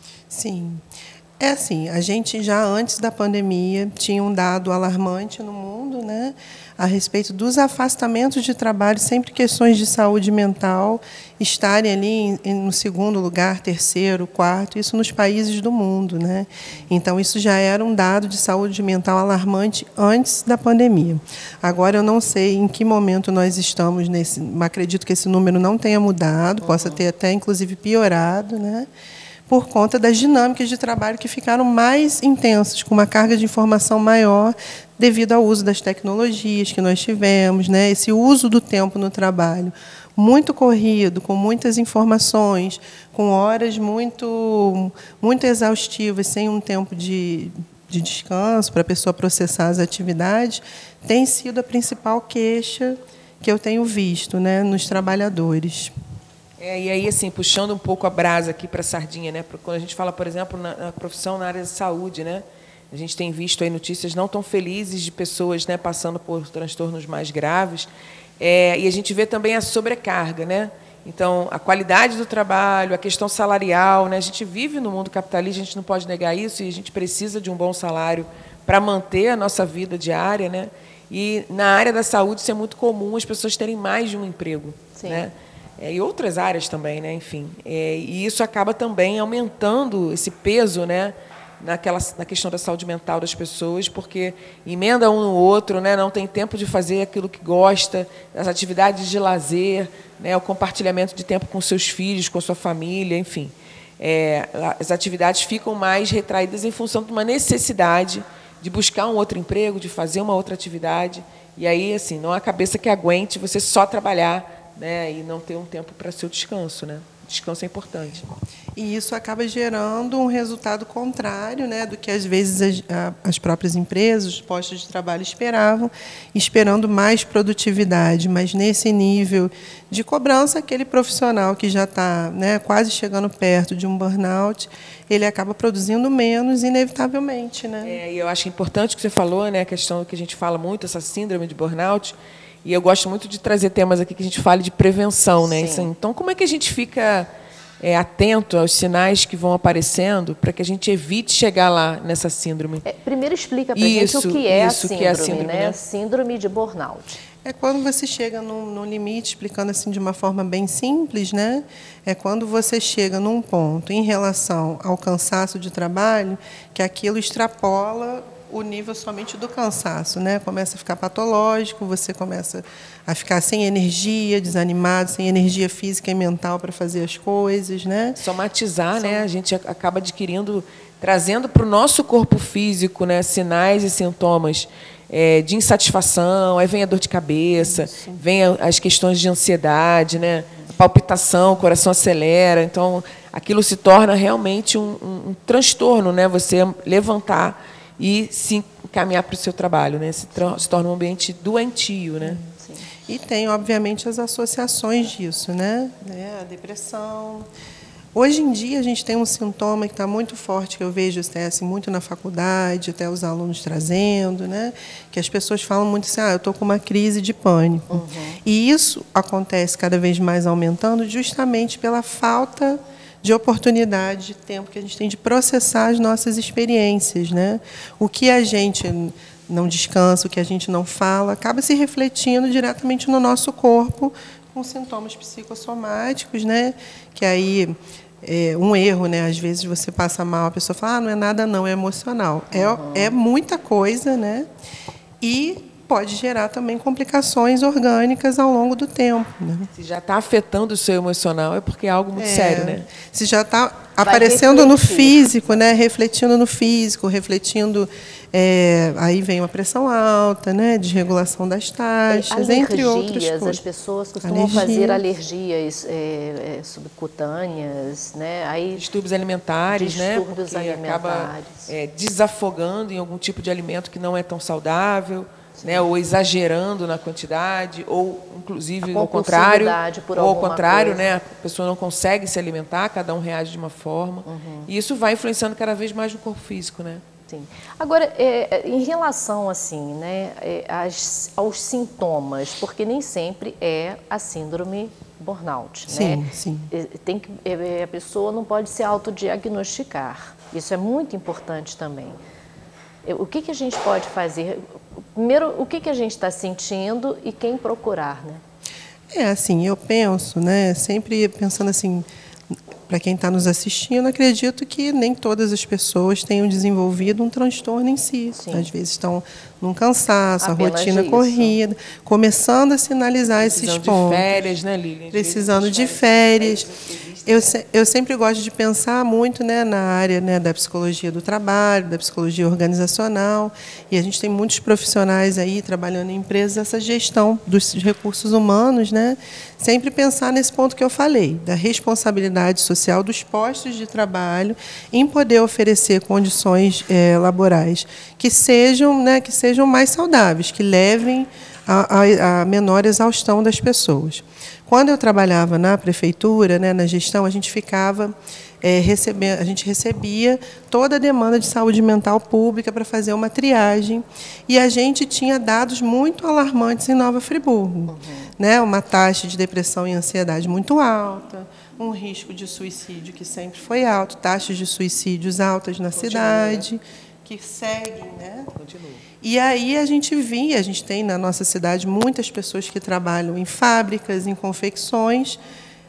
[SPEAKER 14] Sim. É assim, a gente já antes da pandemia tinha um dado alarmante no mundo, né, a respeito dos afastamentos de trabalho, sempre questões de saúde mental estarem ali no segundo lugar, terceiro, quarto, isso nos países do mundo, né? Então, isso já era um dado de saúde mental alarmante antes da pandemia. Agora, eu não sei em que momento nós estamos nesse, acredito que esse número não tenha mudado, possa ter até, inclusive, piorado, né? Por conta das dinâmicas de trabalho que ficaram mais intensas, com uma carga de informação maior, devido ao uso das tecnologias que nós tivemos, né? Esse uso do tempo no trabalho muito corrido, com muitas informações, com horas muito, muito exaustivas, sem um tempo de, de descanso para a pessoa processar as atividades, tem sido a principal queixa que eu tenho visto, né, nos trabalhadores.
[SPEAKER 13] É, e aí, assim, puxando um pouco a brasa aqui para a sardinha, né? Quando a gente fala, por exemplo, na, na profissão na área de saúde, né? A gente tem visto aí notícias não tão felizes de pessoas, né, passando por transtornos mais graves. É, e a gente vê também a sobrecarga, né? Então, a qualidade do trabalho, a questão salarial, né? A gente vive no mundo capitalista, a gente não pode negar isso, e a gente precisa de um bom salário para manter a nossa vida diária, né? E na área da saúde isso é muito comum as pessoas terem mais de um emprego,
[SPEAKER 2] Sim.
[SPEAKER 13] né? É, e outras áreas também, né? Enfim, é, e isso acaba também aumentando esse peso, né, naquela, na questão da saúde mental das pessoas, porque emenda um no outro, né, não tem tempo de fazer aquilo que gosta, as atividades de lazer, né, o compartilhamento de tempo com seus filhos, com a sua família, enfim. É, as atividades ficam mais retraídas em função de uma necessidade de buscar um outro emprego, de fazer uma outra atividade. E aí, assim, não há cabeça que aguente você só trabalhar, né, e não ter um tempo para seu descanso, né? Descanso é importante.
[SPEAKER 14] E isso acaba gerando um resultado contrário, né, do que, às vezes, as, as próprias empresas, os postos de trabalho esperavam, esperando mais produtividade. Mas, nesse nível de cobrança, aquele profissional que já está, né, quase chegando perto de um burnout, ele acaba produzindo menos, inevitavelmente. Né?
[SPEAKER 13] É, e eu acho importante o que você falou, né, a questão que a gente fala muito, essa síndrome de burnout. E eu gosto muito de trazer temas aqui que a gente fale de prevenção, né? Isso, então, como é que a gente fica é, atento aos sinais que vão aparecendo para que a gente evite chegar lá nessa síndrome?
[SPEAKER 2] É, primeiro explica para a gente o que é, isso, a síndrome, que é a síndrome, né? né? Síndrome de burnout.
[SPEAKER 14] É quando você chega num, num limite, explicando assim de uma forma bem simples, né? É quando você chega num ponto em relação ao cansaço de trabalho que aquilo extrapola o nível somente do cansaço, né? Começa a ficar patológico, você começa a ficar sem energia, desanimado, sem energia física e mental para fazer as coisas, né?
[SPEAKER 13] Somatizar, Som... né? A gente acaba adquirindo, trazendo para o nosso corpo físico, né, sinais e sintomas é, de insatisfação, aí vem a dor de cabeça, Isso. vem as questões de ansiedade, né? Palpitação, o coração acelera, então aquilo se torna realmente um, um, um transtorno, né? Você levantar e se encaminhar para o seu trabalho, né? Se, se torna um ambiente doentio, né?
[SPEAKER 14] Sim. E tem, obviamente, as associações disso, né? A depressão. Hoje em dia, a gente tem um sintoma que está muito forte, que eu vejo assim, muito na faculdade, até os alunos trazendo, né? Que as pessoas falam muito assim, ah, eu estou com uma crise de pânico. Uhum. E isso acontece cada vez mais aumentando justamente pela falta de oportunidade, de tempo que a gente tem de processar as nossas experiências, né? O que a gente não descansa, o que a gente não fala, acaba se refletindo diretamente no nosso corpo com sintomas psicossomáticos, né? Que aí é um erro, né? Às vezes você passa mal, a pessoa fala, ah, não é nada não, é emocional. Uhum. É, é muita coisa, né? E pode gerar também complicações orgânicas ao longo do tempo. Né?
[SPEAKER 13] Se já está afetando o seu emocional, é porque é algo muito
[SPEAKER 14] é,
[SPEAKER 13] sério, né?
[SPEAKER 14] Se já está aparecendo no físico, né? Refletindo no físico, refletindo... É, aí vem uma pressão alta, né? Desregulação das taxas, alergias, entre outras coisas.
[SPEAKER 2] As pessoas costumam Alergia. fazer alergias é, é, subcutâneas, né? Aí,
[SPEAKER 13] distúrbios alimentares,
[SPEAKER 2] distúrbios
[SPEAKER 13] né? Porque
[SPEAKER 2] alimentares.
[SPEAKER 13] acaba é, desafogando em algum tipo de alimento que não é tão saudável. Né, ou exagerando na quantidade, ou inclusive ao contrário,
[SPEAKER 2] por
[SPEAKER 13] ou ao contrário,
[SPEAKER 2] coisa.
[SPEAKER 13] né, a pessoa não consegue se alimentar, cada um reage de uma forma, uhum. e isso vai influenciando cada vez mais no corpo físico, né?
[SPEAKER 2] Sim. Agora, é, em relação assim, né, é, as, aos sintomas, porque nem sempre é a síndrome burnout,
[SPEAKER 14] sim,
[SPEAKER 2] né?
[SPEAKER 14] Sim.
[SPEAKER 2] Tem que, é, a pessoa não pode se autodiagnosticar. Isso é muito importante também. O que, que a gente pode fazer? Primeiro, o que, que a gente está sentindo e quem procurar, né?
[SPEAKER 14] É, assim, eu penso, né, sempre pensando assim, para quem está nos assistindo, acredito que nem todas as pessoas tenham desenvolvido um transtorno em si. Sim. Às vezes estão num cansaço, Apenas a rotina disso. corrida, começando a sinalizar
[SPEAKER 13] Precisando
[SPEAKER 14] esses pontos.
[SPEAKER 13] Precisando de férias, né, Lilian?
[SPEAKER 14] Precisando de férias. férias. Eu, eu sempre gosto de pensar muito, né, na área, né, da psicologia do trabalho, da psicologia organizacional, e a gente tem muitos profissionais aí trabalhando em empresas, essa gestão dos recursos humanos, né, sempre pensar nesse ponto que eu falei, da responsabilidade social dos postos de trabalho em poder oferecer condições é, laborais que sejam, né, que sejam mais saudáveis, que levem a, a, a menor exaustão das pessoas. Quando eu trabalhava na prefeitura, né, na gestão, a gente ficava é, recebendo, a gente recebia toda a demanda de saúde mental pública para fazer uma triagem, e a gente tinha dados muito alarmantes em Nova Friburgo, uhum. né, uma taxa de depressão e ansiedade muito alta, um risco de suicídio que sempre foi alto, taxas de suicídios altas na Continua. cidade, que seguem, né?
[SPEAKER 13] Continua.
[SPEAKER 14] E aí a gente via, a gente tem na nossa cidade muitas pessoas que trabalham em fábricas, em confecções,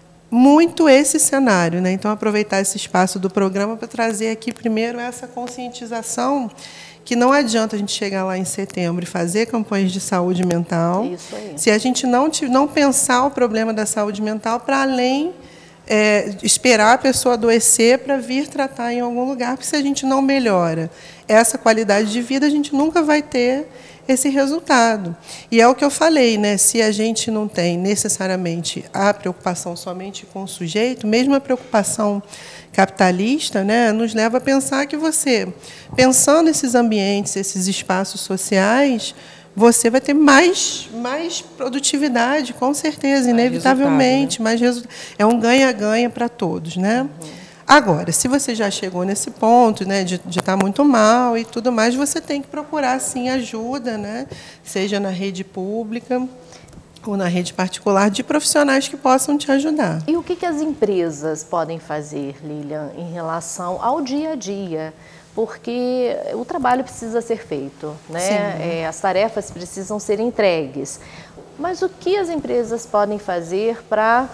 [SPEAKER 14] muito esse cenário, né? Então, aproveitar esse espaço do programa para trazer aqui primeiro essa conscientização que não adianta a gente chegar lá em setembro e fazer campanhas de saúde mental,
[SPEAKER 2] Isso aí.
[SPEAKER 14] se a gente não, não pensar o problema da saúde mental para além é, esperar a pessoa adoecer para vir tratar em algum lugar, porque se a gente não melhora essa qualidade de vida, a gente nunca vai ter esse resultado. E é o que eu falei, né? Se a gente não tem necessariamente a preocupação somente com o sujeito, mesmo a preocupação capitalista, né, nos leva a pensar que você, pensando esses ambientes, esses espaços sociais, você vai ter mais, mais produtividade, com certeza, mais inevitavelmente. Né? Mais resultado. É um ganha-ganha para todos. Né? Uhum. Agora, se você já chegou nesse ponto, né, de, de estar muito mal e tudo mais, você tem que procurar, sim, ajuda, né, seja na rede pública ou na rede particular, de profissionais que possam te ajudar.
[SPEAKER 2] E o que, que as empresas podem fazer, Lilian, em relação ao dia a dia? Porque o trabalho precisa ser feito, né? É, as tarefas precisam ser entregues. Mas o que as empresas podem fazer para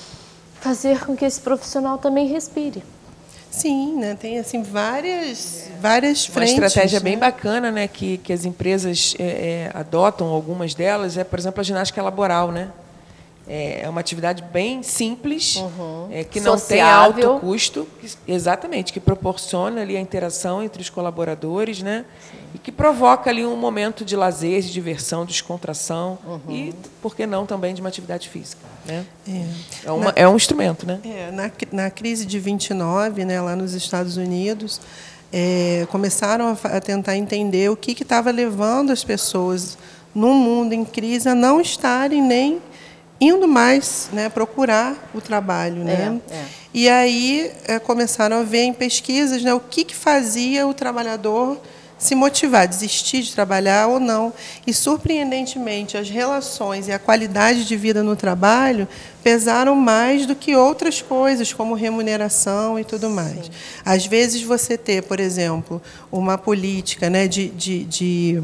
[SPEAKER 2] fazer com que esse profissional também respire?
[SPEAKER 14] Sim, né? Tem assim várias, várias frentes.
[SPEAKER 13] Uma estratégia
[SPEAKER 14] né?
[SPEAKER 13] bem bacana, né, que, que as empresas é, é, adotam, algumas delas, é, por exemplo, a ginástica laboral, né? É uma atividade bem simples, uhum. é, que não Sociável. tem alto custo, que, exatamente, que proporciona ali a interação entre os colaboradores, né? E que provoca ali um momento de lazer, de diversão, de descontração uhum. e, por que não, também de uma atividade física. Né?
[SPEAKER 14] É.
[SPEAKER 13] É, uma,
[SPEAKER 14] na,
[SPEAKER 13] é um instrumento. Né?
[SPEAKER 14] É, na, na crise de vinte e nove, né, lá nos Estados Unidos, é, começaram a, a tentar entender o que estava levando as pessoas, num mundo em crise, a não estarem nem indo mais, né, procurar o trabalho. Né? É, é. E aí é, começaram a ver em pesquisas, né, o que, que fazia o trabalhador se motivar, desistir de trabalhar ou não. E, surpreendentemente, as relações e a qualidade de vida no trabalho pesaram mais do que outras coisas, como remuneração e tudo mais. Sim. Às vezes, você ter, por exemplo, uma política, né, de... de, de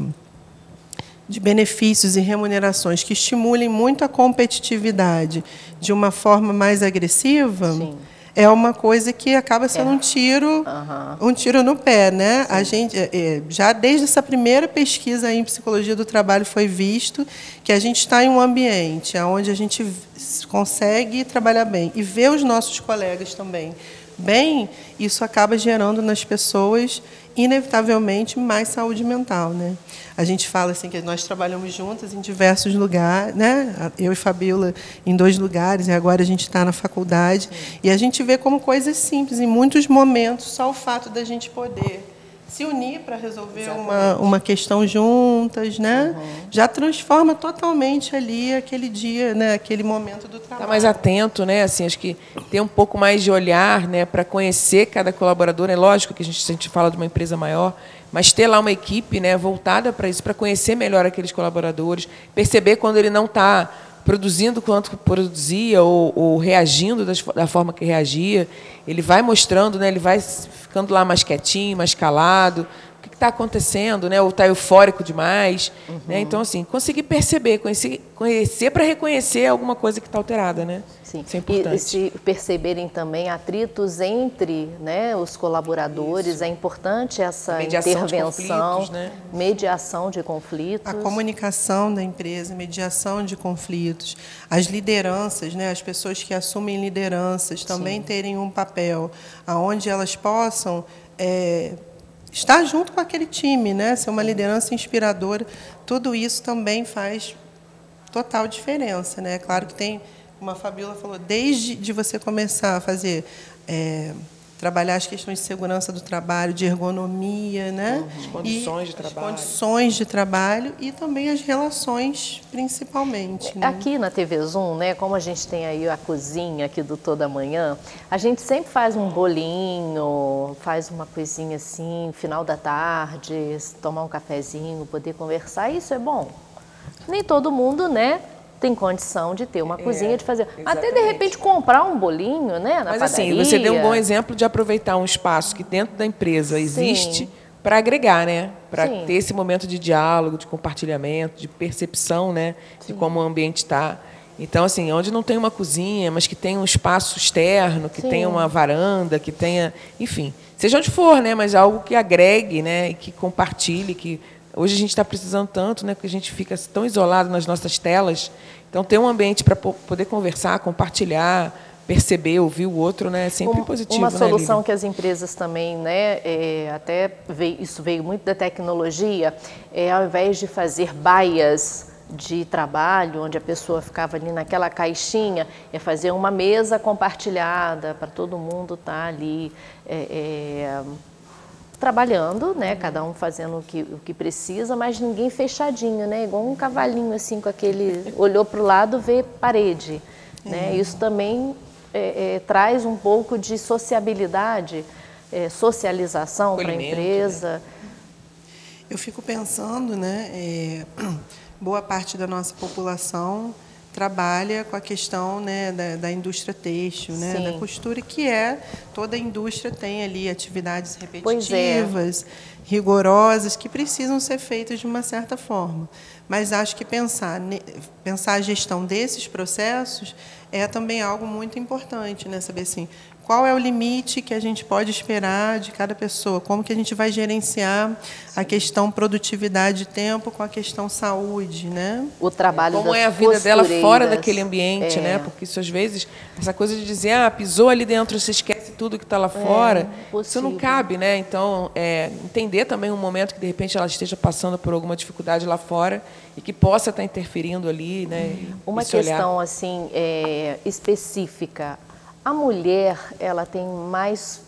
[SPEAKER 14] de benefícios e remunerações que estimulem muito a competitividade de uma forma mais agressiva, Sim. é uma coisa que acaba sendo é. um tiro, uhum. um tiro no pé, né? A gente, é, já desde essa primeira pesquisa aí em psicologia do trabalho foi visto que a gente está em um ambiente onde a gente consegue trabalhar bem e ver os nossos colegas também bem, isso acaba gerando nas pessoas inevitavelmente mais saúde mental, né? A gente fala assim que nós trabalhamos juntas em diversos lugares, né? Eu e Fabíola em dois lugares, e agora a gente está na faculdade. Sim. E a gente vê como coisas simples, em muitos momentos, só o fato da gente poder se unir para resolver uma, uma questão juntas, né? Uhum. Já transforma totalmente ali aquele dia, né? Aquele momento do trabalho.
[SPEAKER 13] Está mais atento, né? Assim, acho que ter um pouco mais de olhar, né? Para conhecer cada colaborador. É lógico que a gente, a gente fala de uma empresa maior, mas ter lá uma equipe, né, voltada para isso, para conhecer melhor aqueles colaboradores, perceber quando ele não está produzindo quanto produzia ou, ou reagindo das, da forma que reagia. Ele vai mostrando, né, ele vai ficando lá mais quietinho, mais calado, o que está acontecendo, né, ou está eufórico demais. Uhum. Né? Então, assim, conseguir perceber, conhecer, conhecer para reconhecer alguma coisa que está alterada. Né?
[SPEAKER 2] Sim.
[SPEAKER 13] Isso é importante.
[SPEAKER 2] E, e se perceberem também atritos entre, né, os colaboradores, Isso. é importante essa mediação intervenção, de conflitos, né? mediação de conflitos.
[SPEAKER 14] A comunicação da empresa, mediação de conflitos, as lideranças, né, as pessoas que assumem lideranças também Sim. terem um papel onde elas possam é, estar junto com aquele time, né, ser uma liderança inspiradora. Tudo isso também faz total diferença. Né? Claro que tem... Como a Fabíola falou, desde de você começar a fazer, é, trabalhar as questões de segurança do trabalho, de ergonomia, né?
[SPEAKER 13] As condições
[SPEAKER 14] e
[SPEAKER 13] de trabalho.
[SPEAKER 14] As condições de trabalho e também as relações, principalmente. Né?
[SPEAKER 2] Aqui na T V Zoom, né, como a gente tem aí a cozinha aqui do Toda Manhã, a gente sempre faz um bolinho, faz uma coisinha assim, final da tarde, tomar um cafezinho, poder conversar, isso é bom. Nem todo mundo, né? tem condição de ter uma cozinha, é, de fazer... Exatamente. Até, de repente, comprar um bolinho, né, na
[SPEAKER 13] Mas,
[SPEAKER 2] padaria.
[SPEAKER 13] assim, você deu um bom exemplo de aproveitar um espaço que dentro da empresa existe para agregar, né? Para ter esse momento de diálogo, de compartilhamento, de percepção, né? De como o ambiente está. Então, assim, onde não tem uma cozinha, mas que tenha um espaço externo, que Sim. tenha uma varanda, que tenha... Enfim, seja onde for, né? Mas algo que agregue, né? E que compartilhe, que... Hoje a gente está precisando tanto, né, porque a gente fica tão isolado nas nossas telas. Então, ter um ambiente para poder conversar, compartilhar, perceber, ouvir o outro, né, é sempre
[SPEAKER 2] um,
[SPEAKER 13] positivo.
[SPEAKER 2] Uma solução,
[SPEAKER 13] né,
[SPEAKER 2] que as empresas também, né, é, até veio, isso veio muito da tecnologia, é, ao invés de fazer baias de trabalho, onde a pessoa ficava ali naquela caixinha, é fazer uma mesa compartilhada para todo mundo estar ali é, é, trabalhando, né? Cada um fazendo o que, o que precisa, mas ninguém fechadinho, né? Igual um cavalinho assim, com aquele olhou para o lado, vê parede, é. né? Isso também é, é, traz um pouco de sociabilidade, é, socialização para a empresa.
[SPEAKER 14] Né? Eu fico pensando, né? É... Boa parte da nossa população trabalha com a questão, né, da, da indústria têxtil, né, da costura, que é, toda a indústria tem ali atividades repetitivas, é. rigorosas, que precisam ser feitas de uma certa forma. Mas acho que pensar, pensar a gestão desses processos é também algo muito importante, né, saber assim, qual é o limite que a gente pode esperar de cada pessoa? Como que a gente vai gerenciar a questão produtividade de tempo com a questão saúde, né?
[SPEAKER 2] O trabalho
[SPEAKER 13] Como
[SPEAKER 2] das
[SPEAKER 13] é a vida dela fora daquele ambiente,
[SPEAKER 2] é.
[SPEAKER 13] né? Porque isso, às vezes, essa coisa de dizer, ah, pisou ali dentro, você esquece tudo que está lá fora, é, isso não cabe, né? Então, é, entender também um momento que, de repente, ela esteja passando por alguma dificuldade lá fora e que possa estar interferindo ali, né?
[SPEAKER 2] Uma questão, assim, é, específica. A mulher, ela tem mais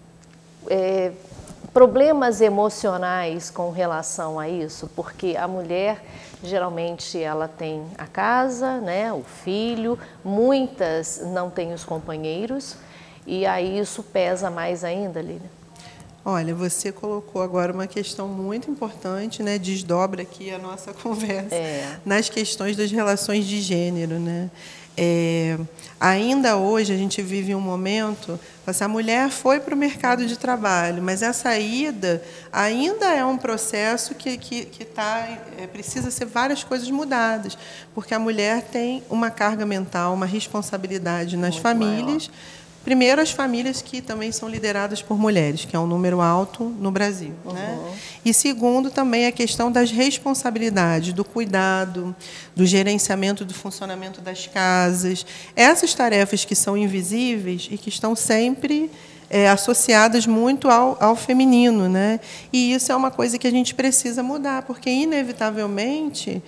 [SPEAKER 2] é, problemas emocionais com relação a isso, porque a mulher, geralmente, ela tem a casa, né, o filho, muitas não têm os companheiros, e aí isso pesa mais ainda, Lília?
[SPEAKER 14] Olha, você colocou agora uma questão muito importante, né, desdobra aqui a nossa conversa, é. nas questões das relações de gênero, né? É, ainda hoje a gente vive um momento, assim, a mulher foi para o mercado de trabalho, mas essa ida ainda é um processo que, que, que tá, é, precisa ser várias coisas mudadas, porque a mulher tem uma carga mental, uma responsabilidade nas Muito famílias. Maior. Primeiro, as famílias que também são lideradas por mulheres, que é um número alto no Brasil. Uhum. Né? E segundo, também a questão das responsabilidades, do cuidado, do gerenciamento do funcionamento das casas. Essas tarefas que são invisíveis e que estão sempre é, associadas muito ao, ao feminino. Né? E isso é uma coisa que a gente precisa mudar, porque, inevitavelmente,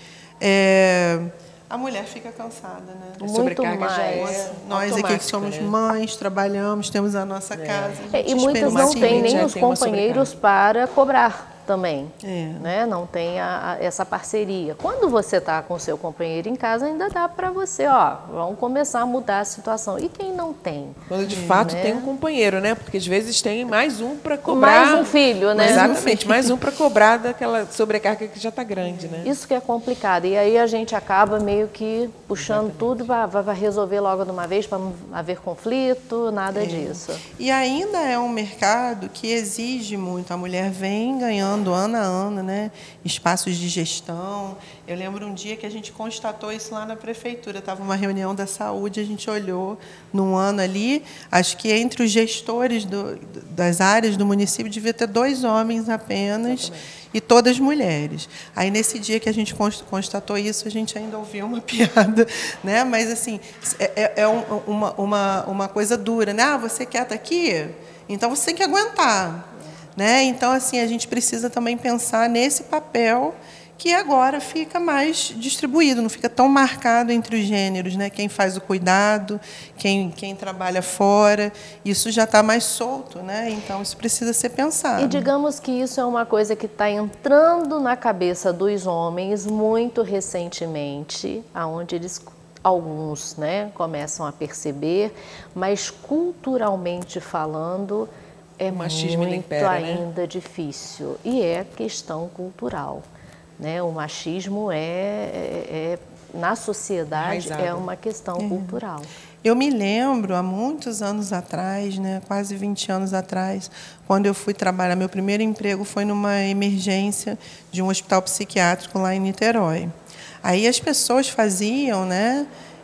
[SPEAKER 14] é, a mulher fica cansada, né?
[SPEAKER 2] A sobrecarga já
[SPEAKER 14] é Nós aqui que somos né? mães, trabalhamos, temos a nossa casa. A
[SPEAKER 2] é, e muitas não têm nem os companheiros para cobrar também, é. né? Não tem a, a, essa parceria. Quando você está com o seu companheiro em casa, ainda dá para você, ó, vamos começar a mudar a situação. E quem não tem?
[SPEAKER 13] Quando de fato né? tem um companheiro, né? Porque às vezes tem mais um para cobrar.
[SPEAKER 2] Mais um filho, né?
[SPEAKER 13] Exatamente, mais um para cobrar daquela sobrecarga que já está grande, né?
[SPEAKER 2] Isso que é complicado. E aí a gente acaba meio que puxando Exatamente. tudo, vai, vai resolver logo de uma vez para não haver conflito, nada é. disso.
[SPEAKER 14] E ainda é um mercado que exige muito. A mulher vem ganhando ano a ano, né? Espaços de gestão. Eu lembro um dia que a gente constatou isso lá na prefeitura. Estava uma reunião da saúde, a gente olhou num ano ali, acho que entre os gestores do, das áreas do município devia ter dois homens apenas. Exatamente. E todas mulheres. Aí, nesse dia que a gente constatou isso, a gente ainda ouviu uma piada, né? Mas, assim, é, é uma, uma, uma coisa dura, né? Ah, você quer estar aqui? Então, você tem que aguentar. Né? Então, assim, a gente precisa também pensar nesse papel que agora fica mais distribuído, não fica tão marcado entre os gêneros, né? Quem faz o cuidado, quem, quem trabalha fora, isso já está mais solto, né? Então, isso precisa ser pensado.
[SPEAKER 2] E digamos que isso é uma coisa que está entrando na cabeça dos homens muito recentemente, aonde eles, alguns, né, começam a perceber, mas culturalmente falando, é machismo muito impera, ainda né? difícil. E é questão cultural. Né? O machismo é, é, é na sociedade, Raizado. é uma questão é. cultural.
[SPEAKER 14] Eu me lembro, há muitos anos atrás, né, quase vinte anos atrás, quando eu fui trabalhar, meu primeiro emprego foi numa emergência de um hospital psiquiátrico lá em Niterói. Aí as pessoas faziam, né,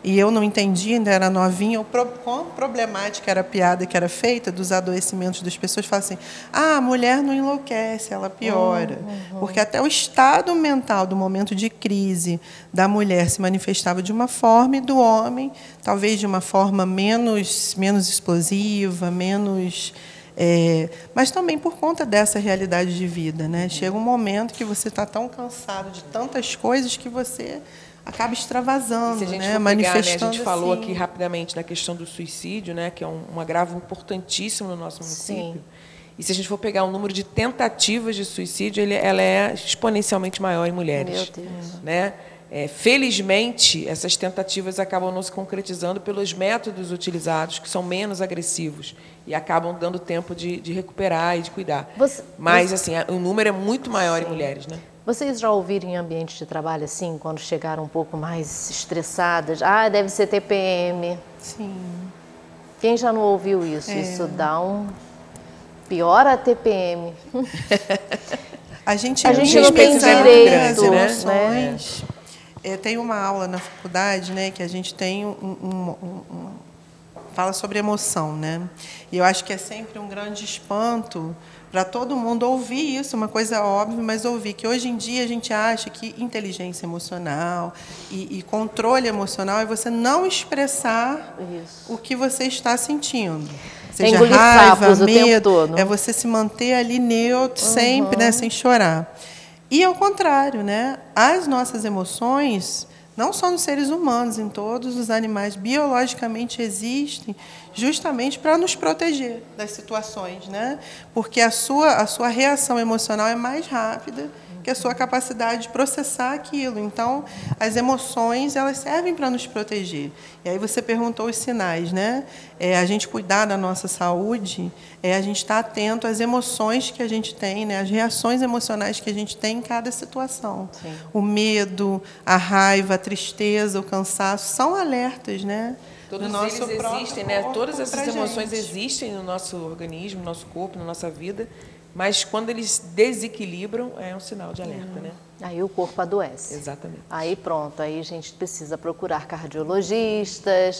[SPEAKER 14] e eu não entendia, ainda era novinha, o pro, quão problemática era a piada que era feita dos adoecimentos das pessoas. Falavam assim, ah, a mulher não enlouquece, ela piora. Uhum. Porque até o estado mental do momento de crise da mulher se manifestava de uma forma e do homem, talvez de uma forma menos, menos explosiva, menos... É, mas também por conta dessa realidade de vida, né? Chega um momento que você está tão cansado de tantas coisas que você acaba extravasando,
[SPEAKER 13] e se a gente
[SPEAKER 14] né?
[SPEAKER 13] for
[SPEAKER 14] Manifestando
[SPEAKER 13] pegar, né? A gente falou
[SPEAKER 14] assim.
[SPEAKER 13] aqui rapidamente da questão do suicídio, né? Que é um, um agravo importantíssimo no nosso município. Sim. E se a gente for pegar o número de tentativas de suicídio, ele, ela é exponencialmente maior em mulheres.
[SPEAKER 2] Meu Deus.
[SPEAKER 13] Né? É, felizmente, essas tentativas acabam não se concretizando pelos métodos utilizados, que são menos agressivos, e acabam dando tempo de, de recuperar e de cuidar. Você, Mas, você... assim, o número é muito maior Sim. em mulheres. Né?
[SPEAKER 2] Vocês já ouviram em ambiente de trabalho, assim, quando chegaram um pouco mais estressadas? Ah, deve ser T P M.
[SPEAKER 14] Sim.
[SPEAKER 2] Quem já não ouviu isso? É. Isso dá um... Pior a T P M.
[SPEAKER 14] A gente,
[SPEAKER 2] a gente não tem direito,
[SPEAKER 14] as emoções... Né? É, tem uma aula na faculdade, né, que a gente tem um, um, um, um fala sobre emoção, né? E eu acho que é sempre um grande espanto para todo mundo ouvir isso, uma coisa óbvia, mas ouvir que hoje em dia a gente acha que inteligência emocional e, e controle emocional é você não expressar isso. O que você está sentindo. Seja
[SPEAKER 2] engolir
[SPEAKER 14] raiva,
[SPEAKER 2] sapos
[SPEAKER 14] medo,
[SPEAKER 2] o tempo todo.
[SPEAKER 14] É você se manter ali neutro, uhum. sempre, né, sem chorar. E, ao contrário, né? As nossas emoções, não só nos seres humanos, em todos os animais, biologicamente existem justamente para nos proteger das situações, né? Porque a sua, a sua reação emocional é mais rápida que a sua capacidade de processar aquilo. Então, as emoções, elas servem para nos proteger. E aí você perguntou os sinais, né? É, a gente cuidar da nossa saúde, é a gente estar atento às emoções que a gente tem, né? As reações emocionais que a gente tem em cada situação. Sim. O medo, a raiva, a tristeza, o cansaço, são alertas, né?
[SPEAKER 13] Todos eles existem, né? Todas essas emoções existem no nosso organismo, no nosso corpo, na nossa vida, mas quando eles desequilibram, é um sinal de alerta, uhum. né?
[SPEAKER 2] Aí o corpo adoece.
[SPEAKER 13] Exatamente.
[SPEAKER 2] Aí pronto, aí a gente precisa procurar cardiologistas,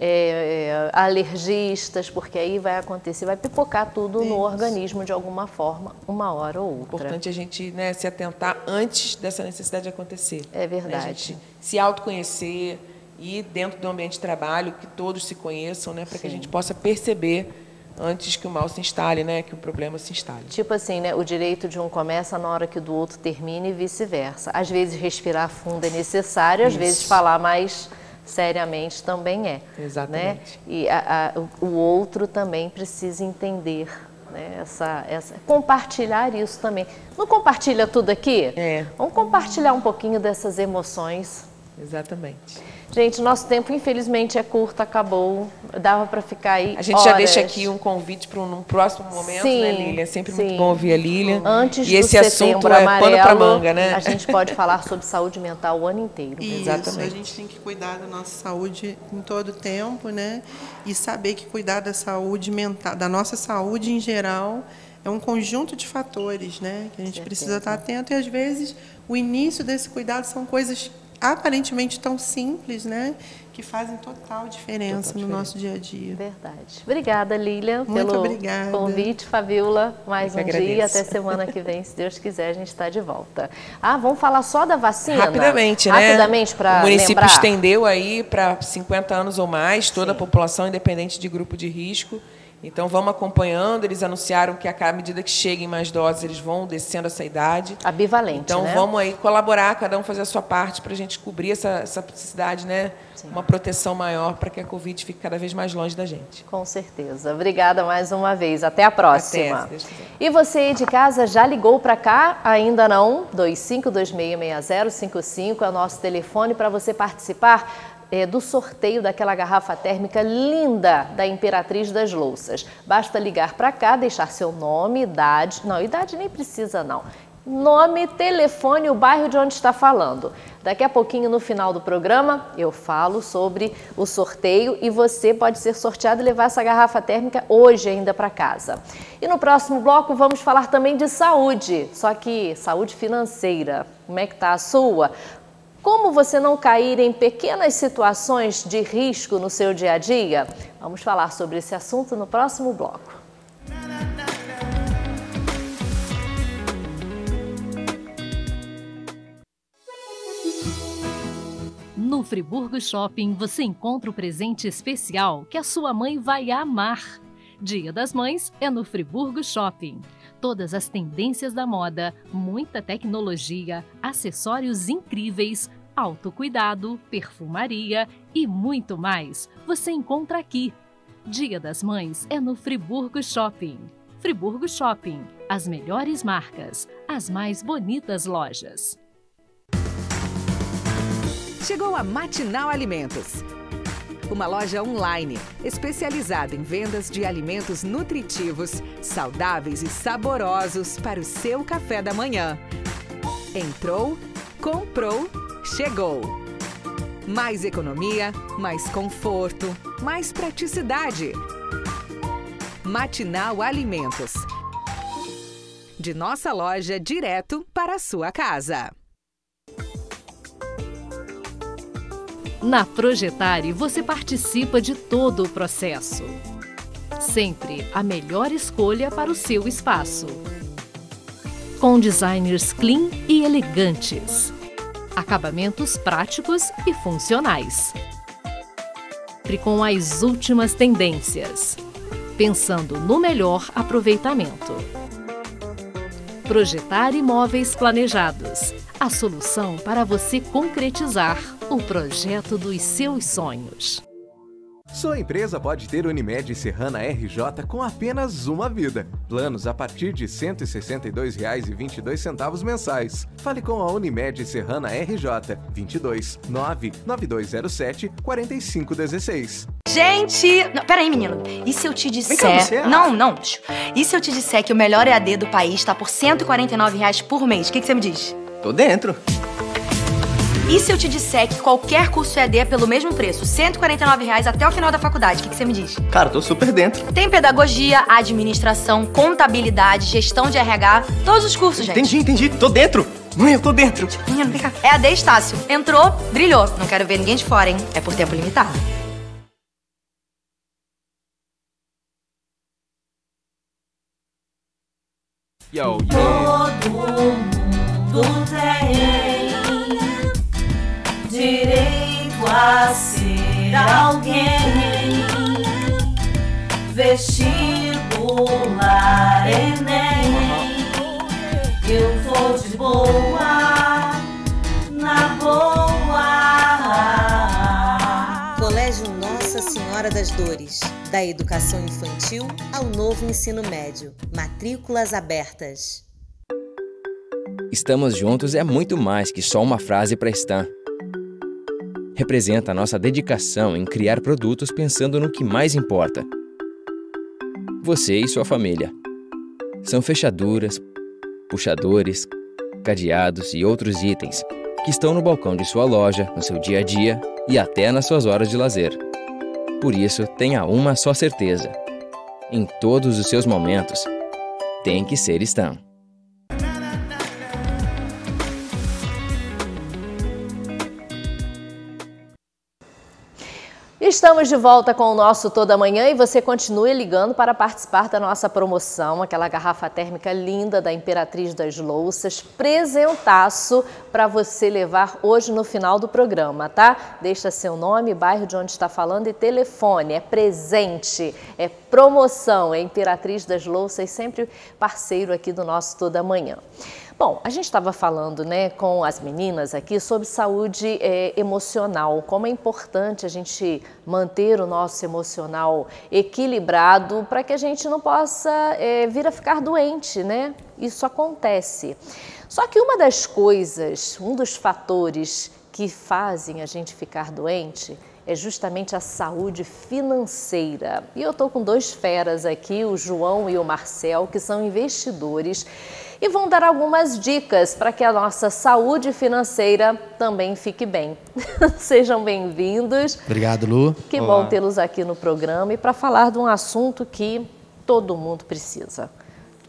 [SPEAKER 2] é, é, alergistas, porque aí vai acontecer, vai pipocar tudo Isso. no organismo de alguma forma, uma hora ou outra.
[SPEAKER 13] Importante a gente, né, se atentar antes dessa necessidade de acontecer.
[SPEAKER 2] É verdade.
[SPEAKER 13] Né? A gente se autoconhecer e dentro do ambiente de trabalho, que todos se conheçam, né, para que a gente possa perceber antes que o mal se instale, né, que o problema se instale.
[SPEAKER 2] Tipo assim, né, o direito de um começa na hora que o do outro termina e vice-versa. Às vezes respirar fundo é necessário, às Isso. vezes falar mais seriamente também é.
[SPEAKER 13] Exatamente.
[SPEAKER 2] Né? E a, a, o outro também precisa entender, né, essa, essa, compartilhar isso também. Não compartilha tudo aqui?
[SPEAKER 13] É.
[SPEAKER 2] Vamos compartilhar um pouquinho dessas emoções.
[SPEAKER 13] Exatamente.
[SPEAKER 2] Gente, nosso tempo, infelizmente, é curto, acabou. Dava para ficar aí
[SPEAKER 13] A gente
[SPEAKER 2] horas.
[SPEAKER 13] já deixa aqui um convite para um próximo momento,
[SPEAKER 2] sim,
[SPEAKER 13] né, Lília? É sempre
[SPEAKER 2] sim.
[SPEAKER 13] muito bom ouvir a Lília.
[SPEAKER 2] Antes
[SPEAKER 13] e esse
[SPEAKER 2] do
[SPEAKER 13] assunto
[SPEAKER 2] é
[SPEAKER 13] amarelo, pano para manga, né?
[SPEAKER 2] A gente pode falar sobre saúde mental o ano inteiro.
[SPEAKER 14] Isso,
[SPEAKER 2] Exatamente.
[SPEAKER 14] A gente tem que cuidar da nossa saúde em todo o tempo, né? E saber que cuidar da saúde mental, da nossa saúde em geral, é um conjunto de fatores, né? Que a gente precisa estar atento e, às vezes, o início desse cuidado são coisas aparentemente tão simples, né, que fazem total diferença total no diferença. nosso dia a dia.
[SPEAKER 2] Verdade. Obrigada, Lília,
[SPEAKER 14] Muito
[SPEAKER 2] pelo
[SPEAKER 14] obrigada.
[SPEAKER 2] convite. Fabiola, mais um
[SPEAKER 13] agradeço.
[SPEAKER 2] dia. Até semana que vem, se Deus quiser, a gente está de volta. Ah, vamos falar só da vacina?
[SPEAKER 13] Rapidamente, né?
[SPEAKER 2] Rapidamente, para
[SPEAKER 13] O município
[SPEAKER 2] lembrar.
[SPEAKER 13] estendeu aí para cinquenta anos ou mais, toda
[SPEAKER 2] Sim.
[SPEAKER 13] a população, independente de grupo de risco. Então, vamos acompanhando. Eles anunciaram que, à medida que cheguem mais doses, eles vão descendo essa idade.
[SPEAKER 2] A bivalente,
[SPEAKER 13] Então,
[SPEAKER 2] né?
[SPEAKER 13] vamos aí colaborar, cada um fazer a sua parte para a gente cobrir essa, essa necessidade, né? Sim. Uma proteção maior para que a Covid fique cada vez mais longe da gente.
[SPEAKER 2] Com certeza. Obrigada mais uma vez. Até a próxima.
[SPEAKER 13] Até, se Deus quiser.
[SPEAKER 2] E você aí de casa já ligou para cá? Ainda não? dois cinco dois seis seis zero cinco cinco é o nosso telefone para você participar É, do sorteio daquela garrafa térmica linda da Imperatriz das Louças. Basta ligar para cá, deixar seu nome, idade, não, idade nem precisa não, nome, telefone e o bairro de onde está falando. Daqui a pouquinho, no final do programa, eu falo sobre o sorteio e você pode ser sorteado e levar essa garrafa térmica hoje ainda para casa. E no próximo bloco vamos falar também de saúde, só que saúde financeira. Como é que está a sua? Como você não cair em pequenas situações de risco no seu dia a dia? Vamos falar sobre esse assunto no próximo bloco.
[SPEAKER 1] No Friburgo Shopping, você encontra o presente especial que a sua mãe vai amar. Dia das Mães é no Friburgo Shopping. Todas as tendências da moda, muita tecnologia, acessórios incríveis, autocuidado, perfumaria e muito mais você encontra aqui. Dia das Mães é no Friburgo Shopping. Friburgo Shopping, as melhores marcas, as mais bonitas lojas.
[SPEAKER 15] Chegou a Matinal Alimentos, uma loja online especializada em vendas de alimentos nutritivos, saudáveis e saborosos para o seu café da manhã. Entrou, comprou, chegou. Mais economia, mais conforto, mais praticidade. Matinal Alimentos. De nossa loja direto para a sua casa.
[SPEAKER 1] Na Projetare, você participa de todo o processo. Sempre a melhor escolha para o seu espaço. Com designers clean e elegantes. Acabamentos práticos e funcionais. Sempre com as últimas tendências. Pensando no melhor aproveitamento. Projetare Imóveis Planejados. A solução para você concretizar o projeto dos seus sonhos.
[SPEAKER 8] Sua empresa pode ter Unimed Serrana R J com apenas uma vida. Planos a partir de cento e sessenta e dois reais e vinte e dois centavos mensais. Fale com a Unimed Serrana R J vinte e dois, nove nove dois zero sete, quarenta e cinco dezesseis.
[SPEAKER 16] Gente, não, peraí, menino. E se eu te disser...
[SPEAKER 3] Vem cá, você é...
[SPEAKER 16] Não, não. E se eu te disser que o melhor E A D do país tá por cento e quarenta e nove reais por mês? O que, que você me diz?
[SPEAKER 3] Tô dentro.
[SPEAKER 16] E se eu te disser que qualquer curso E A D é pelo mesmo preço, cento e quarenta e nove reais até o final da faculdade? O que, que você me diz?
[SPEAKER 3] Cara, tô super dentro.
[SPEAKER 16] Tem pedagogia, administração, contabilidade, gestão de R H, todos os cursos, gente.
[SPEAKER 3] Entendi, entendi. Tô dentro. Mãe, eu tô dentro.
[SPEAKER 16] Menino, vem cá. E A D Estácio. Entrou, brilhou. Não quero ver ninguém de fora, hein? É por tempo limitado.
[SPEAKER 17] Yo, yeah. Todo mundo tem direito a ser alguém. Vestibular, Enem, eu vou de boa, na boa.
[SPEAKER 18] Colégio Nossa Senhora das Dores, da educação infantil ao novo ensino médio. Matrículas abertas.
[SPEAKER 19] Estamos juntos é muito mais que só uma frase para Stan. Representa a nossa dedicação em criar produtos pensando no que mais importa. Você e sua família. São fechaduras, puxadores, cadeados e outros itens que estão no balcão de sua loja, no seu dia a dia e até nas suas horas de lazer. Por isso, tenha uma só certeza. Em todos os seus momentos, tem que ser Stan.
[SPEAKER 2] Estamos de volta com o nosso Toda Manhã e você continue ligando para participar da nossa promoção, aquela garrafa térmica linda da Imperatriz das Louças, presentaço para você levar hoje no final do programa, tá? Deixa seu nome, bairro de onde está falando e telefone, é presente, é promoção, é Imperatriz das Louças, sempre parceiro aqui do nosso Toda Manhã. Bom, a gente estava falando, né, com as meninas aqui sobre saúde é, emocional, como é importante a gente manter o nosso emocional equilibrado para que a gente não possa é, vir a ficar doente, né? Isso acontece. Só que uma das coisas, um dos fatores que fazem a gente ficar doente é justamente a saúde financeira. E eu estou com dois feras aqui, o João e o Marcel, que são investidores e vão dar algumas dicas para que a nossa saúde financeira também fique bem. Sejam bem-vindos.
[SPEAKER 20] Obrigado, Lu.
[SPEAKER 2] Que
[SPEAKER 20] Olá.
[SPEAKER 2] bom tê-los aqui no programa e para falar de um assunto que todo mundo precisa.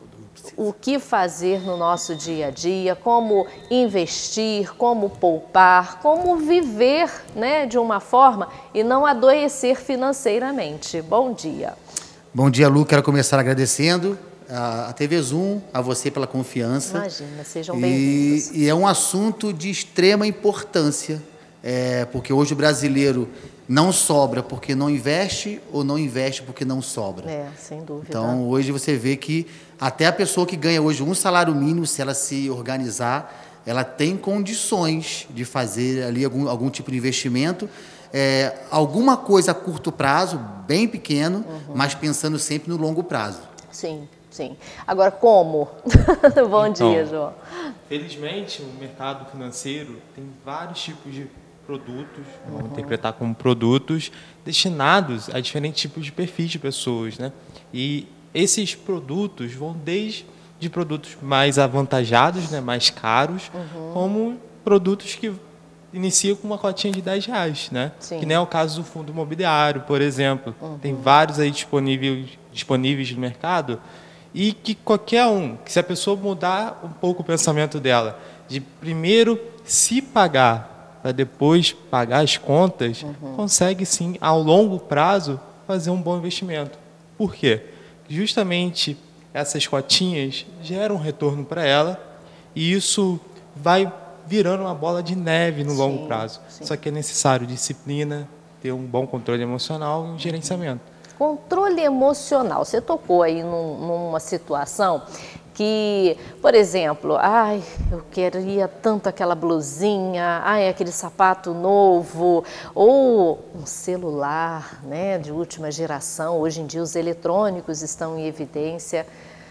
[SPEAKER 2] o que fazer no nosso dia a dia, como investir, como poupar, como viver, né, de uma forma e não adoecer financeiramente. Bom dia.
[SPEAKER 20] Bom dia, Lu. Quero começar agradecendo a T V Zoom, a você pela confiança.
[SPEAKER 2] Imagina, sejam bem-vindos.
[SPEAKER 20] E, e é um assunto de extrema importância, é, porque hoje o brasileiro não sobra porque não investe ou não investe porque não sobra.
[SPEAKER 2] É, sem dúvida.
[SPEAKER 20] Então, hoje você vê que até a pessoa que ganha hoje um salário mínimo, se ela se organizar, ela tem condições de fazer ali algum, algum tipo de investimento, é, alguma coisa a curto prazo, bem pequeno, uhum. mas pensando sempre no longo prazo.
[SPEAKER 2] Sim, sim. Agora, como? Bom
[SPEAKER 21] então,
[SPEAKER 2] dia, João.
[SPEAKER 21] Felizmente, o mercado financeiro tem vários tipos de produtos, vamos uhum. interpretar como produtos, destinados a diferentes tipos de perfis de pessoas, né? E esses produtos vão desde de produtos mais avantajados, né, mais caros, uhum. como produtos que iniciam com uma cotinha de dez reais, né?
[SPEAKER 2] Sim.
[SPEAKER 21] Que nem é o caso do fundo imobiliário, por exemplo.
[SPEAKER 2] Uhum.
[SPEAKER 21] Tem vários aí disponíveis, disponíveis no mercado e que qualquer um, que se a pessoa mudar um pouco o pensamento dela, de primeiro se pagar para depois pagar as contas, uhum. consegue sim, ao longo prazo, fazer um bom investimento. Por quê? Justamente essas cotinhas geram um retorno para ela e isso vai virando uma bola de neve no sim, longo prazo. Sim. Só que é necessário disciplina, ter um bom controle emocional e um gerenciamento.
[SPEAKER 2] Controle emocional. Você tocou aí num, numa situação que, por exemplo, ai, eu queria tanto aquela blusinha, ai, aquele sapato novo, ou um celular, né, de última geração. Hoje em dia os eletrônicos estão em evidência.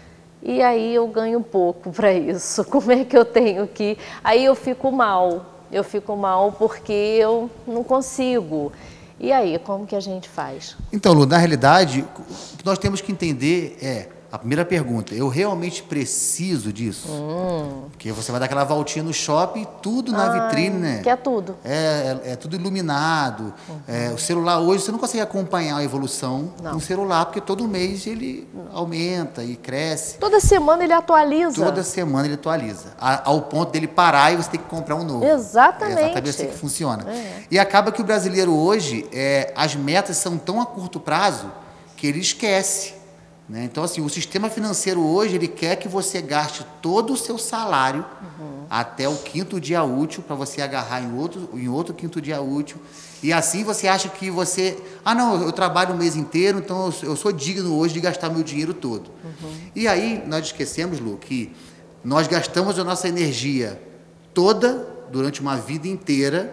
[SPEAKER 2] E aí eu ganho pouco para isso. Como é que eu tenho que... Aí eu fico mal. Eu fico mal porque eu não consigo. E aí, como que a gente faz?
[SPEAKER 20] Então, Lu, na realidade, o que nós temos que entender é... A primeira pergunta, eu realmente preciso disso? Hum. Porque você vai dar aquela voltinha no shopping, tudo na ah, vitrine, né?
[SPEAKER 2] Que é tudo.
[SPEAKER 20] É, é, é tudo iluminado. Uhum. É, o celular hoje, você não consegue acompanhar a evolução do celular, porque todo mês ele aumenta e cresce.
[SPEAKER 2] Toda semana ele atualiza.
[SPEAKER 20] Toda semana ele atualiza. A, ao ponto dele parar e você tem que comprar um novo.
[SPEAKER 2] Exatamente.
[SPEAKER 20] É exatamente assim que funciona. É. E acaba que o brasileiro hoje, é, as metas são tão a curto prazo que ele esquece. Né? Então, assim, o sistema financeiro hoje, ele quer que você gaste todo o seu salário uhum. até o quinto dia útil, para você agarrar em outro, em outro quinto dia útil. E assim você acha que você... Ah, não, eu trabalho o mês inteiro, então eu, eu sou digno hoje de gastar meu dinheiro todo. Uhum. E aí, nós esquecemos, Lu, que nós gastamos a nossa energia toda durante uma vida inteira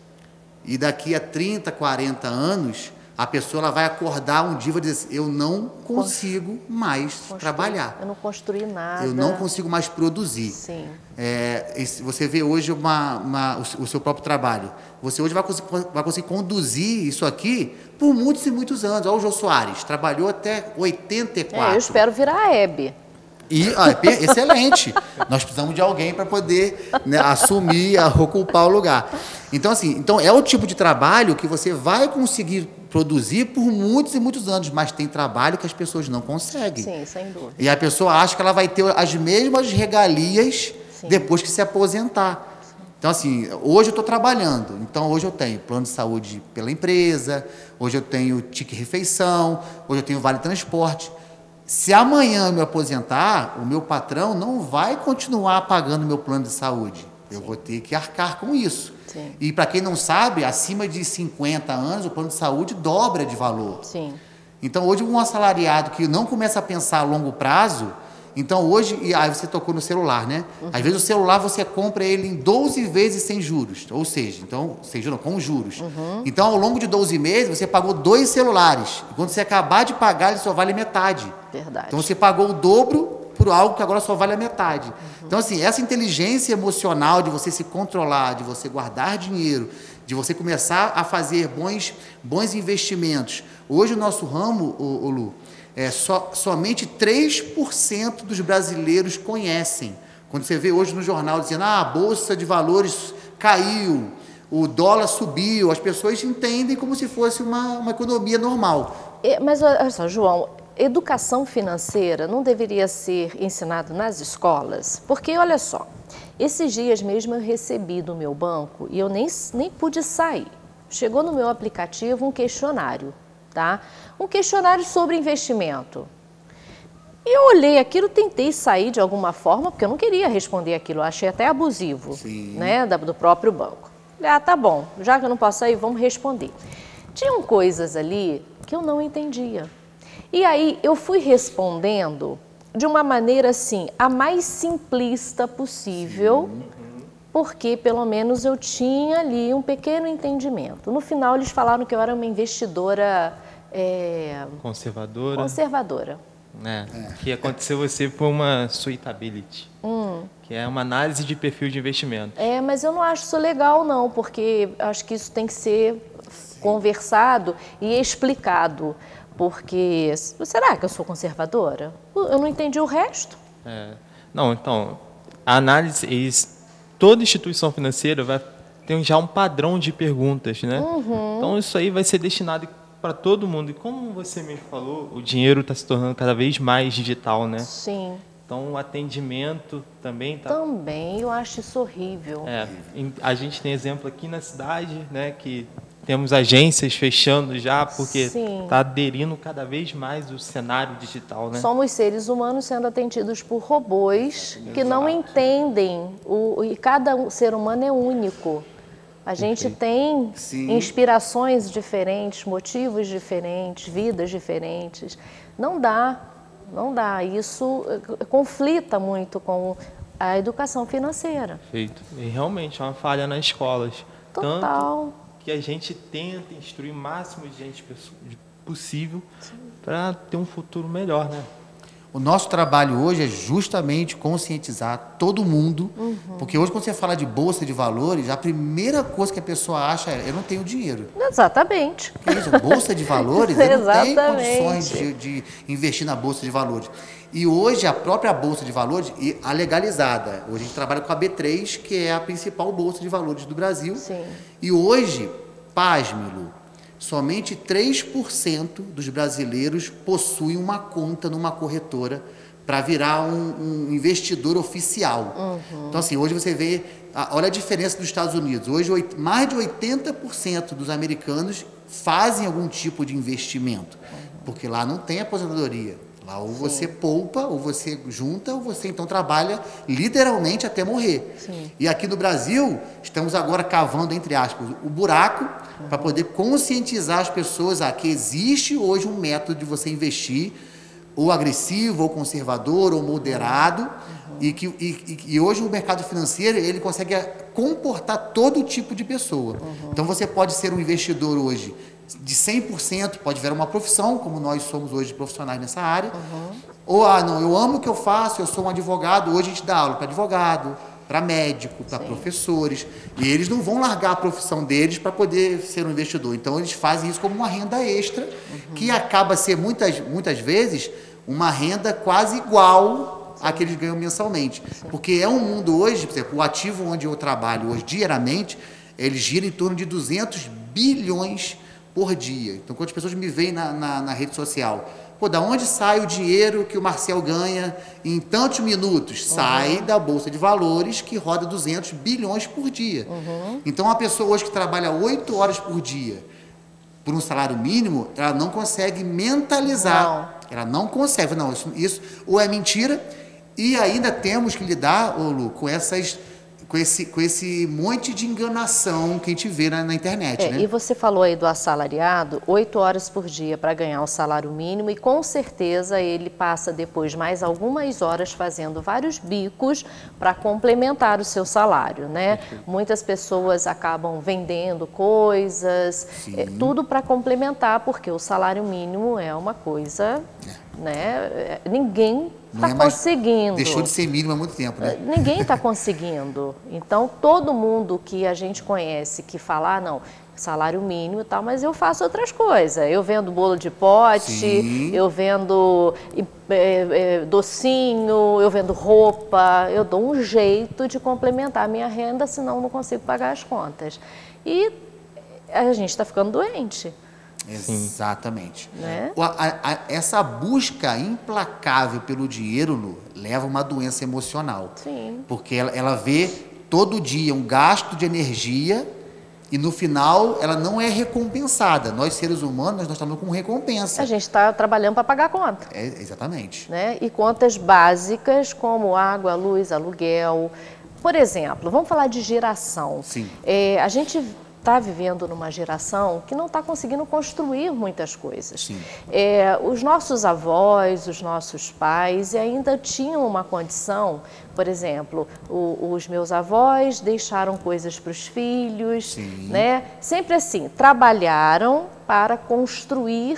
[SPEAKER 20] e daqui a trinta, quarenta anos... A pessoa ela vai acordar um dia e vai dizer assim, eu não consigo mais Construir. trabalhar.
[SPEAKER 2] Eu não construí nada.
[SPEAKER 20] Eu não consigo mais produzir.
[SPEAKER 2] Sim.
[SPEAKER 20] É, você vê hoje uma, uma, o seu próprio trabalho. Você hoje vai conseguir, vai conseguir conduzir isso aqui por muitos e muitos anos. Olha o Jô Soares, trabalhou até oitenta e quatro.
[SPEAKER 2] É, eu espero virar a Hebe.
[SPEAKER 20] E, ah, excelente. Nós precisamos de alguém para poder, né, assumir, ocupar o lugar. Então, assim, então é o tipo de trabalho que você vai conseguir produzir por muitos e muitos anos, mas tem trabalho que as pessoas não conseguem.
[SPEAKER 2] Sim, sem dúvida.
[SPEAKER 20] E a pessoa acha que ela vai ter as mesmas regalias Sim. depois que se aposentar. Então, assim, hoje eu estou trabalhando, então hoje eu tenho plano de saúde pela empresa, hoje eu tenho tique refeição, hoje eu tenho vale transporte. Se amanhã eu me aposentar, o meu patrão não vai continuar pagando meu plano de saúde. Eu Sim. vou ter que arcar com isso. Sim. E para quem não sabe, acima de cinquenta anos, o plano de saúde dobra de valor.
[SPEAKER 2] Sim.
[SPEAKER 20] Então, hoje, um assalariado que não começa a pensar a longo prazo, então hoje, e aí você tocou no celular, né? Uhum. Às vezes o celular você compra ele em doze vezes sem juros, ou seja, então, sem juros, com juros. Uhum. Então, ao longo de doze meses, você pagou dois celulares. E quando você acabar de pagar, ele só vale metade.
[SPEAKER 2] Verdade.
[SPEAKER 20] Então, você pagou o dobro por algo que agora só vale a metade. Uhum. Então, assim, essa inteligência emocional de você se controlar, de você guardar dinheiro, de você começar a fazer bons, bons investimentos. Hoje, o nosso ramo, o, o Lu, é, so, somente três por cento dos brasileiros conhecem. Quando você vê hoje no jornal dizendo ah, a Bolsa de Valores caiu, o dólar subiu, as pessoas entendem como se fosse uma, uma economia normal.
[SPEAKER 2] É, mas, olha só, João, educação financeira não deveria ser ensinado nas escolas? Porque, olha só, esses dias mesmo eu recebi do meu banco e eu nem, nem pude sair. Chegou no meu aplicativo um questionário, tá? Um questionário sobre investimento. E eu olhei aquilo, tentei sair de alguma forma, porque eu não queria responder aquilo, eu achei até abusivo, né, do próprio banco. Falei, ah, tá bom, já que eu não posso sair, vamos responder. Tinham coisas ali que eu não entendia. E aí eu fui respondendo de uma maneira assim, a mais simplista possível, porque pelo menos eu tinha ali um pequeno entendimento. No final eles falaram que eu era uma investidora é,
[SPEAKER 21] conservadora.
[SPEAKER 2] conservadora.
[SPEAKER 21] É, que aconteceu você por uma suitability,
[SPEAKER 2] Hum.
[SPEAKER 21] que é uma análise de perfil de investimento.
[SPEAKER 2] É, mas eu não acho isso legal não, porque acho que isso tem que ser Sim. conversado e explicado, porque será que eu sou conservadora? Eu não entendi o resto.
[SPEAKER 21] É, não, então, a análise, eles, toda instituição financeira vai ter já um padrão de perguntas, né?
[SPEAKER 2] Uhum.
[SPEAKER 21] Então isso aí vai ser destinado para todo mundo. E como você me falou, o dinheiro está se tornando cada vez mais digital, né?
[SPEAKER 2] Sim.
[SPEAKER 21] Então o atendimento também está...
[SPEAKER 2] Também, eu acho isso horrível.
[SPEAKER 21] É, a gente tem exemplo aqui na cidade, né, que temos agências fechando já, porque está aderindo cada vez mais o cenário digital, né?
[SPEAKER 2] Somos seres humanos sendo atendidos por robôs que Exato. Não entendem, o, e cada ser humano é único. A gente Perfeito. Tem Sim. inspirações diferentes, motivos diferentes, vidas diferentes. Não dá, não dá. Isso conflita muito com a educação financeira.
[SPEAKER 21] Perfeito. E realmente é uma falha nas escolas.
[SPEAKER 2] Total.
[SPEAKER 21] Tanto que a gente tenta instruir o máximo de gente possível para ter um futuro melhor, né?
[SPEAKER 20] O nosso trabalho hoje é justamente conscientizar todo mundo, uhum. porque hoje quando você fala de bolsa de valores, a primeira coisa que a pessoa acha é, eu não tenho dinheiro.
[SPEAKER 2] Exatamente.
[SPEAKER 20] Que isso? Bolsa de valores? Eu não tenho condições de, de investir na bolsa de valores. E hoje a própria bolsa de valores, a legalizada, hoje a gente trabalha com a B três, que é a principal bolsa de valores do Brasil.
[SPEAKER 2] Sim.
[SPEAKER 20] E hoje, pasme, Lu, somente três por cento dos brasileiros possuem uma conta numa corretora para virar um, um investidor oficial.
[SPEAKER 2] Uhum.
[SPEAKER 20] Então, assim, hoje você vê... Olha a diferença dos Estados Unidos. Hoje, mais de oitenta por cento dos americanos fazem algum tipo de investimento, uhum. porque lá não tem aposentadoria. Lá ou Sim. você poupa, ou você junta, ou você então trabalha literalmente até morrer.
[SPEAKER 2] Sim.
[SPEAKER 20] E aqui no Brasil, estamos agora cavando, entre aspas, o buraco uhum. para poder conscientizar as pessoas a que existe hoje um método de você investir, ou agressivo, ou conservador, ou moderado, uhum. e que e, e hoje o mercado financeiro ele consegue comportar todo tipo de pessoa. Uhum. Então você pode ser um investidor hoje de cem por cento, pode virar uma profissão, como nós somos hoje profissionais nessa área,
[SPEAKER 2] uhum.
[SPEAKER 20] ou, ah, não, eu amo o que eu faço, eu sou um advogado, hoje a gente dá aula para advogado, para médico, para professores, e eles não vão largar a profissão deles para poder ser um investidor, então eles fazem isso como uma renda extra, uhum. que acaba a ser muitas, muitas vezes uma renda quase igual à que eles ganham mensalmente, Sim. porque é um mundo hoje, por exemplo, o ativo onde eu trabalho hoje diariamente, ele gira em torno de duzentos bilhões por dia. Então, quando as pessoas me veem na, na, na rede social, pô, da onde sai o dinheiro que o Marcel ganha em tantos minutos? Uhum. Sai da Bolsa de Valores, que roda duzentos bilhões por dia.
[SPEAKER 2] Uhum.
[SPEAKER 20] Então, uma pessoa hoje que trabalha oito horas por dia por um salário mínimo, ela não consegue mentalizar. Não. Ela não consegue. Não, isso, isso ou é mentira, e ainda temos que lidar, ô Lu, com essas... Com esse, com esse monte de enganação que a gente vê na, na internet,
[SPEAKER 2] é,
[SPEAKER 20] né?
[SPEAKER 2] E você falou aí do assalariado, oito horas por dia para ganhar o salário mínimo e com certeza ele passa depois mais algumas horas fazendo vários bicos para complementar o seu salário, né? Uhum. Muitas pessoas acabam vendendo coisas, é, tudo para complementar, porque o salário mínimo é uma coisa, é. né? Ninguém está é conseguindo.
[SPEAKER 20] Deixou de ser mínimo há muito tempo, né?
[SPEAKER 2] Ninguém está conseguindo. Então, todo mundo que a gente conhece que fala, ah, não, salário mínimo e tal, mas eu faço outras coisas. Eu vendo bolo de pote, Sim. eu vendo é, é, docinho, eu vendo roupa. Eu dou um jeito de complementar a minha renda, senão eu não consigo pagar as contas. E a gente está ficando doente.
[SPEAKER 20] Exatamente.
[SPEAKER 2] Né?
[SPEAKER 20] O- a- a- essa busca implacável pelo dinheiro, Lu, leva a uma doença emocional.
[SPEAKER 2] Sim.
[SPEAKER 20] Porque ela, ela vê todo dia um gasto de energia e no final ela não é recompensada. Nós, seres humanos, nós estamos com recompensa.
[SPEAKER 2] A gente está trabalhando para pagar a conta.
[SPEAKER 20] É, exatamente.
[SPEAKER 2] Né? E contas básicas como água, luz, aluguel. Por exemplo, vamos falar de geração.
[SPEAKER 20] Sim.
[SPEAKER 2] É, a gente está vivendo numa geração que não está conseguindo construir muitas coisas.
[SPEAKER 20] Sim.
[SPEAKER 2] É, os nossos avós, os nossos pais ainda tinham uma condição, por exemplo, o- os meus avós deixaram coisas para os filhos,
[SPEAKER 20] Sim.
[SPEAKER 2] né? Sempre assim, trabalharam para construir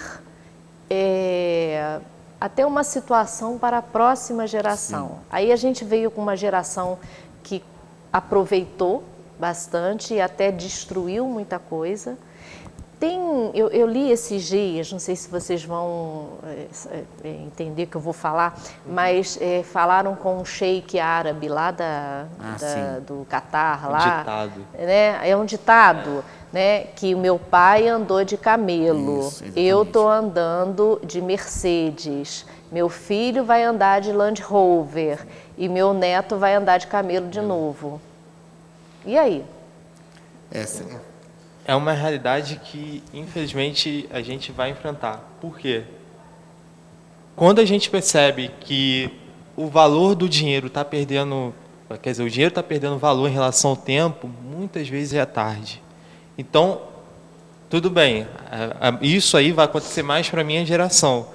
[SPEAKER 2] é, até uma situação para a próxima geração.
[SPEAKER 20] Sim.
[SPEAKER 2] Aí a gente veio com uma geração que aproveitou bastante e até destruiu muita coisa. Tem, eu, eu li esses dias, não sei se vocês vão é, é, entender o que eu vou falar, mas é, falaram com um sheik árabe lá da,
[SPEAKER 21] Ah,
[SPEAKER 2] da-
[SPEAKER 21] sim.
[SPEAKER 2] do Catar,
[SPEAKER 21] Um
[SPEAKER 2] lá.
[SPEAKER 21] ditado.
[SPEAKER 2] Né? É um ditado, né? Que o meu pai andou de camelo,
[SPEAKER 20] Isso, exatamente.
[SPEAKER 2] eu estou andando de Mercedes, meu filho vai andar de Land Rover e meu neto vai andar de camelo de novo. E aí?
[SPEAKER 20] Essa,
[SPEAKER 21] É uma realidade que, infelizmente, a gente vai enfrentar. Por quê? Quando a gente percebe que o valor do dinheiro está perdendo, quer dizer, o dinheiro está perdendo valor em relação ao tempo, muitas vezes é tarde. Então, tudo bem, a- a- isso aí vai acontecer mais para a minha geração.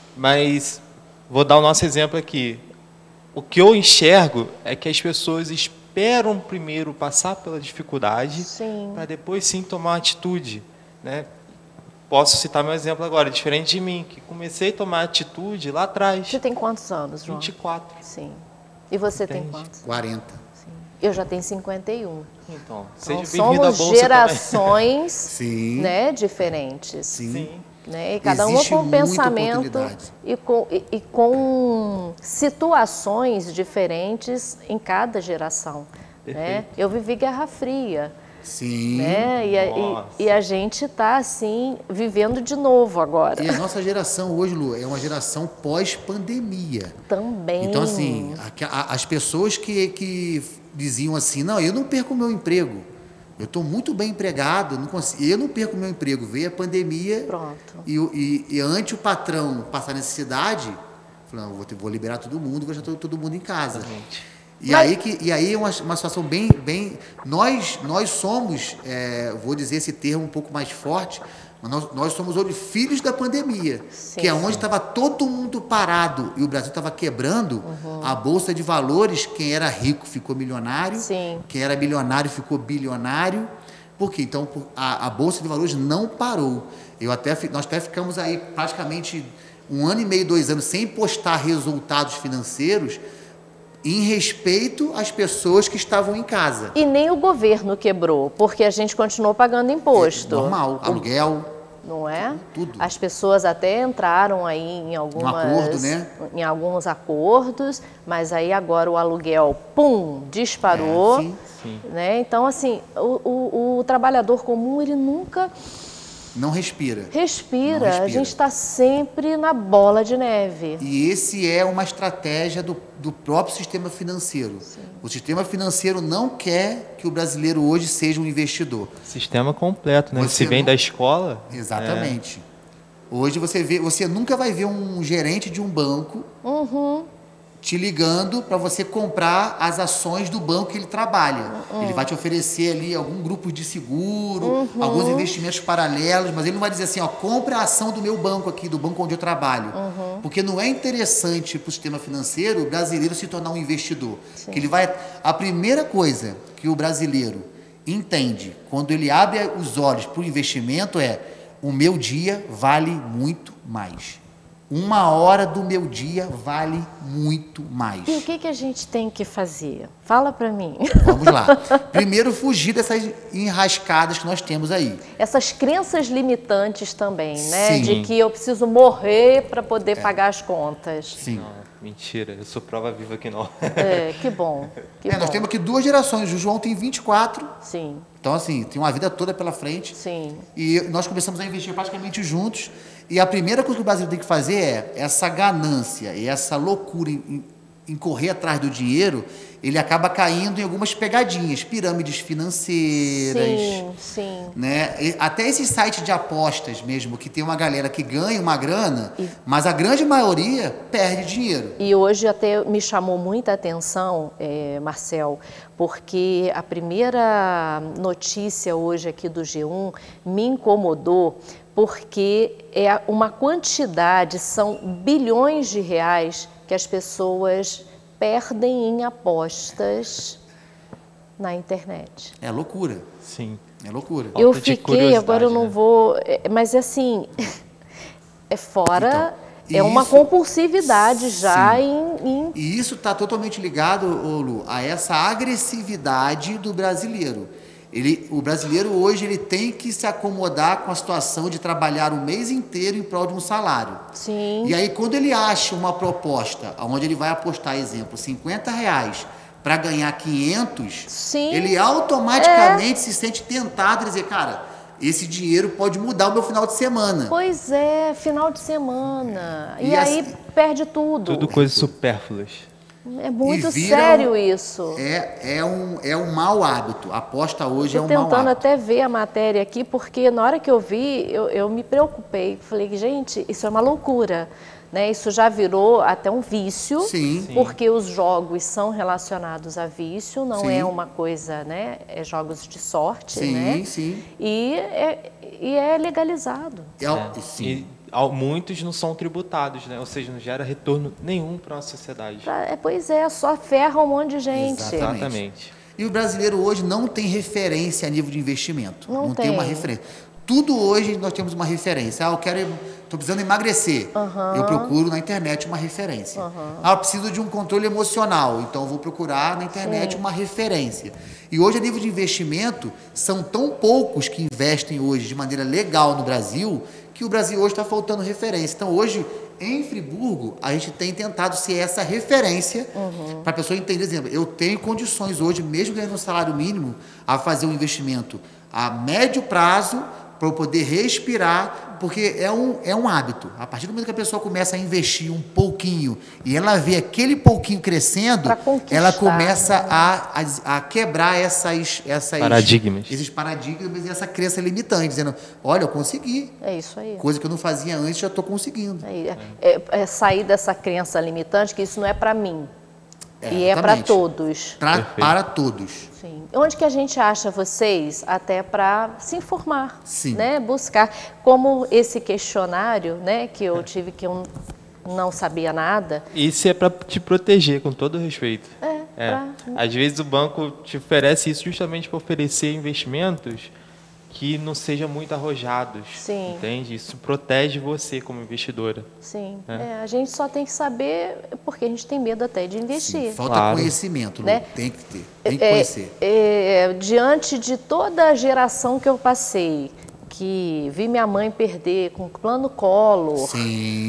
[SPEAKER 21] Mas vou dar o nosso exemplo aqui. O que eu enxergo é que as pessoas esperam primeiro passar pela dificuldade para depois sim tomar uma atitude, né? Posso citar meu exemplo agora, diferente de mim, que comecei a tomar atitude lá atrás.
[SPEAKER 2] Você tem quantos anos, João?
[SPEAKER 21] vinte e quatro.
[SPEAKER 2] Sim. E você tem
[SPEAKER 21] Entende?
[SPEAKER 2] quantos?
[SPEAKER 20] quarenta.
[SPEAKER 2] Eu já tenho cinquenta e um.
[SPEAKER 21] Então,
[SPEAKER 2] Então,
[SPEAKER 21] seja bem-vindo à
[SPEAKER 2] somos
[SPEAKER 21] Bolsa
[SPEAKER 2] gerações
[SPEAKER 20] Sim.
[SPEAKER 2] né, diferentes.
[SPEAKER 20] Sim.
[SPEAKER 2] Né? E cada uma
[SPEAKER 20] Existe
[SPEAKER 2] com um
[SPEAKER 20] muita
[SPEAKER 2] pensamento
[SPEAKER 20] oportunidade.
[SPEAKER 2] e com, e, e com situações diferentes em cada geração. Né?
[SPEAKER 20] Perfeito.
[SPEAKER 2] Eu vivi Guerra Fria.
[SPEAKER 20] Sim.
[SPEAKER 2] Né? E, a,
[SPEAKER 20] Nossa.
[SPEAKER 2] e, e a gente está assim, vivendo de novo agora.
[SPEAKER 20] E a nossa geração hoje, Lu, é uma geração pós-pandemia.
[SPEAKER 2] Também.
[SPEAKER 20] Então, assim, a- a- as pessoas que, que diziam assim, não, eu não perco o meu emprego, eu estou muito bem empregado, não consigo, eu não perco o meu emprego. Veio a pandemia e, o- e, e antes o patrão passar necessidade, falou, não, vou, ter- vou liberar todo mundo, vou deixar todo, todo mundo em casa. E
[SPEAKER 21] Mas-
[SPEAKER 20] aí, que, e aí é uma, uma situação bem... bem nós, nós somos, é, vou dizer esse termo um pouco mais forte, mas nós, nós somos hoje filhos da pandemia, que é onde estava todo mundo parado e o Brasil estava quebrando, a Bolsa de Valores, quem era rico ficou milionário, quem era milionário ficou bilionário. Por quê? Então, por- a, a Bolsa de Valores não parou. Eu até, fi- nós até ficamos aí praticamente um ano e meio, dois anos, sem postar resultados financeiros, em respeito às pessoas que estavam em casa.
[SPEAKER 2] E nem o governo quebrou, porque a gente continuou pagando imposto.
[SPEAKER 20] Normal, aluguel.
[SPEAKER 2] Não é?
[SPEAKER 20] Tudo.
[SPEAKER 2] As pessoas até entraram aí em algumas,
[SPEAKER 20] acordo, né?
[SPEAKER 2] em alguns acordos, mas aí agora o aluguel, pum, disparou.
[SPEAKER 20] É, sim.
[SPEAKER 21] Sim.
[SPEAKER 2] Né? Então, assim, o, o, o trabalhador comum, ele nunca
[SPEAKER 20] Não respira.
[SPEAKER 2] respira.
[SPEAKER 20] Não respira.
[SPEAKER 2] A gente está sempre na bola de neve.
[SPEAKER 20] E esse é uma estratégia do, do próprio sistema financeiro. O sistema financeiro não quer que o brasileiro hoje seja um investidor.
[SPEAKER 21] Sistema completo, né?
[SPEAKER 20] Você
[SPEAKER 21] Se vem
[SPEAKER 20] não-
[SPEAKER 21] da escola...
[SPEAKER 20] Exatamente. Hoje você vê, você nunca vai ver um gerente de um banco
[SPEAKER 2] Uhum.
[SPEAKER 20] te ligando para você comprar as ações do banco que ele trabalha.
[SPEAKER 2] Uhum.
[SPEAKER 20] Ele vai te oferecer ali algum grupo de seguro,
[SPEAKER 2] Uhum.
[SPEAKER 20] alguns investimentos paralelos, mas ele não vai dizer assim, ó, compra a ação do meu banco aqui, do banco onde eu trabalho.
[SPEAKER 2] Uhum.
[SPEAKER 20] Porque não é interessante para o sistema financeiro o brasileiro se tornar um investidor.
[SPEAKER 2] Sim.
[SPEAKER 20] Que ele vai, a primeira coisa que o brasileiro entende quando ele abre os olhos para o investimento é: o meu dia vale muito mais. Uma hora do meu dia vale muito mais.
[SPEAKER 2] E o que, que a gente tem que fazer? Fala para mim.
[SPEAKER 20] Vamos lá. Primeiro, fugir dessas enrascadas que nós temos aí.
[SPEAKER 2] Essas crenças limitantes também, né?
[SPEAKER 20] Sim.
[SPEAKER 2] De que eu preciso morrer para poder pagar as contas.
[SPEAKER 20] Sim.
[SPEAKER 21] Não, mentira, eu sou prova viva que não.
[SPEAKER 2] É, que bom. Que
[SPEAKER 20] É,
[SPEAKER 2] bom.
[SPEAKER 20] nós temos aqui duas gerações. O João tem vinte e quatro.
[SPEAKER 2] Sim.
[SPEAKER 20] Então, assim, tem uma vida toda pela frente.
[SPEAKER 2] Sim.
[SPEAKER 20] E nós começamos a investir praticamente juntos. E a primeira coisa que o brasileiro tem que fazer é essa ganância e essa loucura em, em, em correr atrás do dinheiro, ele acaba caindo em algumas pegadinhas, pirâmides financeiras.
[SPEAKER 2] Sim, sim.
[SPEAKER 20] Né? E até esses sites de apostas mesmo, que tem uma galera que ganha uma grana, e... mas a grande maioria perde dinheiro.
[SPEAKER 2] E hoje até me chamou muita atenção, é, Marcel, porque a primeira notícia hoje aqui do G um me incomodou, porque é uma quantidade, são bilhões de reais que as pessoas perdem em apostas na internet.
[SPEAKER 20] É loucura.
[SPEAKER 21] Sim.
[SPEAKER 20] É loucura.
[SPEAKER 2] Eu fiquei, agora eu não né? vou... Mas assim, é fora... Então, é uma isso, compulsividade já em, em...
[SPEAKER 20] E isso está totalmente ligado, ô Lu, a essa agressividade do brasileiro. Ele, o brasileiro hoje ele tem que se acomodar com a situação de trabalhar o mês inteiro em prol de um salário.
[SPEAKER 2] Sim.
[SPEAKER 20] E aí quando ele acha uma proposta onde ele vai apostar, exemplo, cinquenta reais para ganhar quinhentos,
[SPEAKER 2] Sim.
[SPEAKER 20] ele automaticamente é. se sente tentado a dizer, cara, esse dinheiro pode mudar o meu final de semana.
[SPEAKER 2] Pois é, final de semana. E,
[SPEAKER 20] e
[SPEAKER 2] aí
[SPEAKER 20] assim,
[SPEAKER 2] perde tudo.
[SPEAKER 21] Tudo coisas supérfluas.
[SPEAKER 2] É muito sério isso.
[SPEAKER 20] É, é, um, é um mau hábito. A aposta hoje
[SPEAKER 2] Tô
[SPEAKER 20] é um mau hábito.
[SPEAKER 2] tentando até ver a matéria aqui, porque na hora que eu vi, eu, eu me preocupei. Falei, gente, isso é uma loucura. Né? Isso já virou até um vício,
[SPEAKER 20] sim,
[SPEAKER 2] porque sim. os jogos são relacionados a vício, não
[SPEAKER 20] sim.
[SPEAKER 2] é uma coisa, né? É jogos de sorte,
[SPEAKER 20] sim,
[SPEAKER 2] né?
[SPEAKER 20] Sim.
[SPEAKER 2] E é, e é legalizado.
[SPEAKER 20] É,
[SPEAKER 21] é.
[SPEAKER 20] Sim.
[SPEAKER 21] E muitos não são tributados, né? Ou seja, não gera retorno nenhum para a sociedade.
[SPEAKER 2] É, pois é, só ferra um monte de gente.
[SPEAKER 20] Exatamente.
[SPEAKER 21] Exatamente.
[SPEAKER 20] E o brasileiro hoje não tem referência a nível de investimento.
[SPEAKER 2] Não,
[SPEAKER 20] não
[SPEAKER 2] tem.
[SPEAKER 20] tem uma referência. Tudo hoje nós temos uma referência. Ah, eu quero, estou precisando emagrecer.
[SPEAKER 2] Uhum.
[SPEAKER 20] Eu procuro na internet uma referência.
[SPEAKER 2] Uhum.
[SPEAKER 20] Ah, eu preciso de um controle emocional. Então eu vou procurar na internet
[SPEAKER 2] Sim.
[SPEAKER 20] uma referência. E hoje, a nível de investimento, são tão poucos que investem hoje de maneira legal no Brasil, que o Brasil hoje está faltando referência. Então hoje, em Friburgo, a gente tem tentado ser essa referência
[SPEAKER 2] uhum.
[SPEAKER 20] para a pessoa entender, exemplo, eu tenho condições hoje, mesmo ganhando um salário mínimo, a fazer um investimento a médio prazo para eu poder respirar, porque é um, é um hábito. A partir do momento que a pessoa começa a investir um pouquinho e ela vê aquele pouquinho crescendo, ela começa
[SPEAKER 2] né?
[SPEAKER 20] a, a, a quebrar essas, essas
[SPEAKER 21] paradigmas.
[SPEAKER 20] esses paradigmas e essa crença limitante, dizendo, olha, eu consegui.
[SPEAKER 2] É isso aí.
[SPEAKER 20] Coisa que eu não fazia antes, já estou conseguindo.
[SPEAKER 2] É, é, é sair dessa crença limitante, que isso não é para mim. É, e é para todos.
[SPEAKER 20] Pra, para todos.
[SPEAKER 2] Sim. Onde que a gente acha vocês até para se informar,
[SPEAKER 20] Sim.
[SPEAKER 2] né? Buscar, como esse questionário, né? Que eu tive, que eu não sabia nada.
[SPEAKER 21] Isso é para te proteger, com todo respeito.
[SPEAKER 2] É.
[SPEAKER 21] é.
[SPEAKER 2] Pra...
[SPEAKER 21] Às vezes o banco te oferece isso justamente para oferecer investimentos que não sejam muito arrojados,
[SPEAKER 2] Sim.
[SPEAKER 21] entende? Isso protege você como investidora.
[SPEAKER 2] Sim,
[SPEAKER 21] né?
[SPEAKER 2] é, a gente só tem que saber, porque a gente tem medo até de investir.
[SPEAKER 20] Sim, falta
[SPEAKER 21] claro.
[SPEAKER 20] conhecimento, Lu,
[SPEAKER 2] né?
[SPEAKER 20] Tem que ter, tem que
[SPEAKER 2] é,
[SPEAKER 20] conhecer.
[SPEAKER 2] É, diante de toda a geração que eu passei, que vi minha mãe perder com plano Collor,
[SPEAKER 20] Sim.